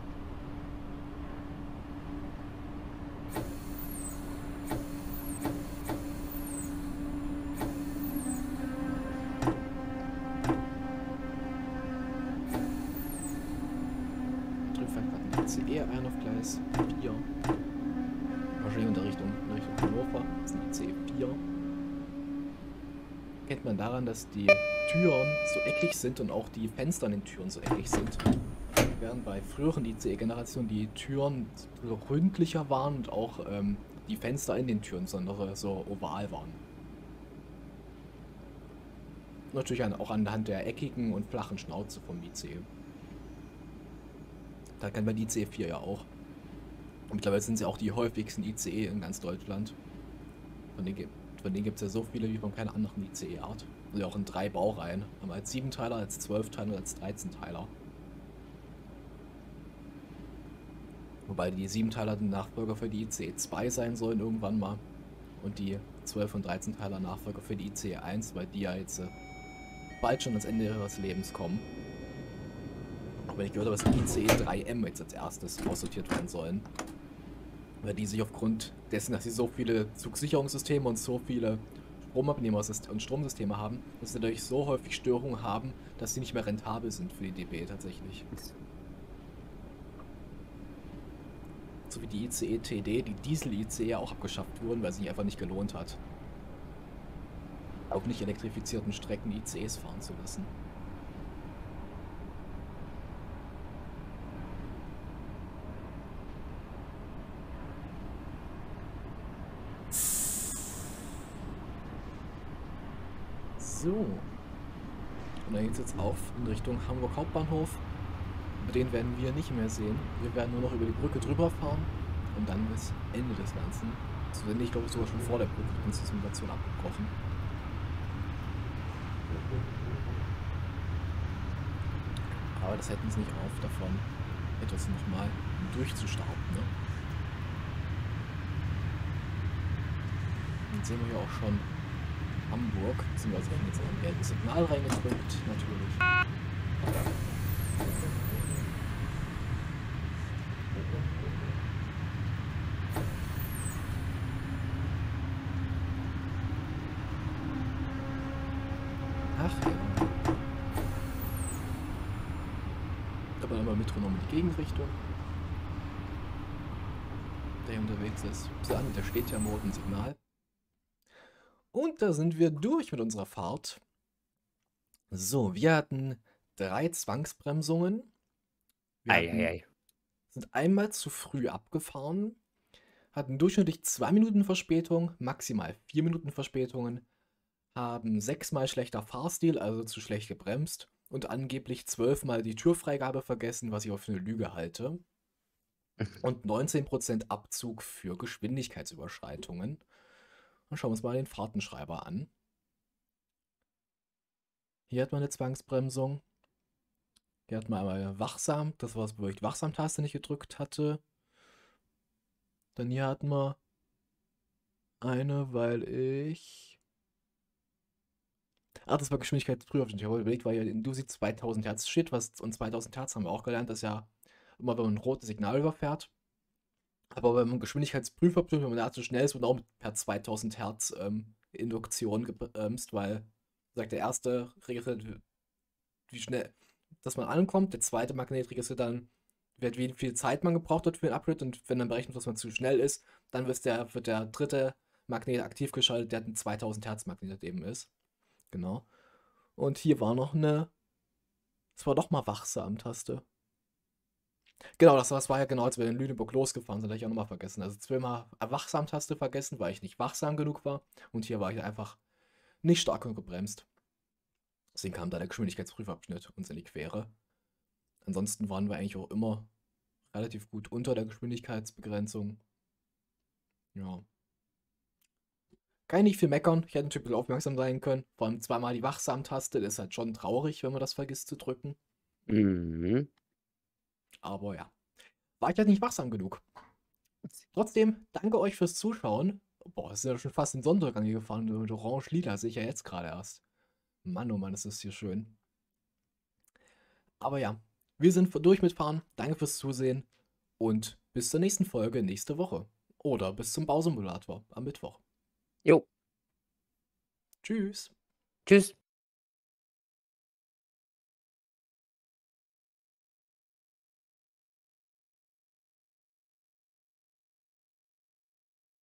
S1: Drüben fährt gerade ein I C E ein auf Gleis vier. Wahrscheinlich in der Richtung, in Richtung Hannover. Das ist ein I C E vier. Kennt man daran, dass die Türen so eckig sind und auch die Fenster an den Türen so eckig sind. Während bei früheren I C E-Generationen die Türen so ründlicher waren und auch ähm, die Fenster in den Türen sondern so oval waren. Natürlich auch anhand der eckigen und flachen Schnauze vom I C E. Da kennt man die I C E vier ja auch. Und mittlerweile sind sie auch die häufigsten I C E in ganz Deutschland. Von denen, von denen gibt es ja so viele wie von keiner anderen I C E-Art. Also auch in drei Baureihen. Haben wir als sieben-Teiler, als zwölf-Teiler und als dreizehn-Teiler. Wobei die sieben-Teiler die Nachfolger für die I C E zwei sein sollen irgendwann mal. Und die zwölf- und dreizehn-Teiler Nachfolger für die I C E eins, weil die ja jetzt äh, bald schon ans Ende ihres Lebens kommen. Auch wenn ich gehört habe, dass I C E drei M jetzt als erstes aussortiert werden sollen. Weil die sich aufgrund dessen, dass sie so viele Zugsicherungssysteme und so viele Stromabnehmer und Stromsysteme haben, dass sie dadurch so häufig Störungen haben, dass sie nicht mehr rentabel sind für die D B tatsächlich. So wie die I C E-T D, die Diesel-I C E auch abgeschafft wurden, weil sie sich einfach nicht gelohnt hat, auf nicht elektrifizierten Strecken I C Es fahren zu lassen. So. Und dann geht es jetzt auf in Richtung Hamburg Hauptbahnhof. Aber den werden wir nicht mehr sehen. Wir werden nur noch über die Brücke drüber fahren und dann bis Ende des Ganzen. Also wenn nicht, glaube ich, sogar schon vor der Brücke ist die Simulation abgebrochen. Aber das hält uns nicht auf davon, etwas nochmal durchzustarten. Ne? Jetzt sehen wir hier auch schon Hamburg, beziehungsweise wir haben jetzt ein gelbes Signal reingedrückt, natürlich. Ach ja. Aber immer Metronom in die Gegenrichtung. Der hier unterwegs ist. So an, der steht ja im roten Signal. Und da sind wir durch mit unserer Fahrt. So, wir hatten drei Zwangsbremsungen. Wir
S2: Ei,
S1: hatten,
S2: ei, ei.
S1: sind einmal zu früh abgefahren, hatten durchschnittlich zwei Minuten Verspätung, maximal vier Minuten Verspätungen, haben sechsmal schlechter Fahrstil, also zu schlecht gebremst und angeblich zwölfmal die Türfreigabe vergessen, was ich auch für eine Lüge halte. Und neunzehn Prozent Abzug für Geschwindigkeitsüberschreitungen. Dann schauen wir uns mal den Fahrtenschreiber an. Hier hat man eine Zwangsbremsung. Hier hat man einmal wachsam, das war es, wo ich die Wachsam-Taste nicht gedrückt hatte. Dann hier hatten wir eine, weil ich... Ach, das war Geschwindigkeitsprüfabschnitt. Ich habe überlegt, weil ja in Dusi zweitausend Hertz Shit, was und zweitausend Hertz haben wir auch gelernt, das ist ja immer, wenn man ein rotes Signal überfährt. Aber wenn man Geschwindigkeitsprüfabschnitt, wenn man da zu schnell ist, wird auch per zweitausend Hertz ähm, Induktion gebremst, weil, sagt der erste registriert, wie schnell, dass man ankommt, der zweite Magnet registriert dann, wie viel Zeit man gebraucht hat für den Upgrade und wenn dann berechnet, dass man zu schnell ist, dann wird der, wird der dritte Magnet aktiv geschaltet, der ein zweitausend Hertz Magnet eben ist. Genau. Und hier war noch eine, es war doch mal Wachsam-Taste. Genau, das, das war ja genau, als wir in Lüneburg losgefahren sind, habe ich auch nochmal vergessen. Also zweimal Wachsam-Taste vergessen, weil ich nicht wachsam genug war. Und hier war ich einfach nicht stark genug gebremst. Deswegen kam da der Geschwindigkeitsprüfabschnitt uns in die Quere. Ansonsten waren wir eigentlich auch immer relativ gut unter der Geschwindigkeitsbegrenzung. Ja. Kann ich nicht viel meckern. Ich hätte natürlich ein bisschen aufmerksam sein können. Vor allem zweimal die Wachsam-Taste. Das ist halt schon traurig, wenn man das vergisst zu drücken.
S2: Mhm.
S1: Aber ja, war ich halt nicht wachsam genug. Trotzdem, danke euch fürs Zuschauen. Boah, es ist ja schon fast den Sonntag angefahren. Mit Orange-Lila sehe ich ja jetzt gerade erst. Mann, oh Mann, ist das hier schön. Aber ja, wir sind durch mit Fahren. Danke fürs Zusehen. Und bis zur nächsten Folge nächste Woche. Oder bis zum Bausimulator am Mittwoch.
S2: Jo.
S1: Tschüss.
S2: Tschüss.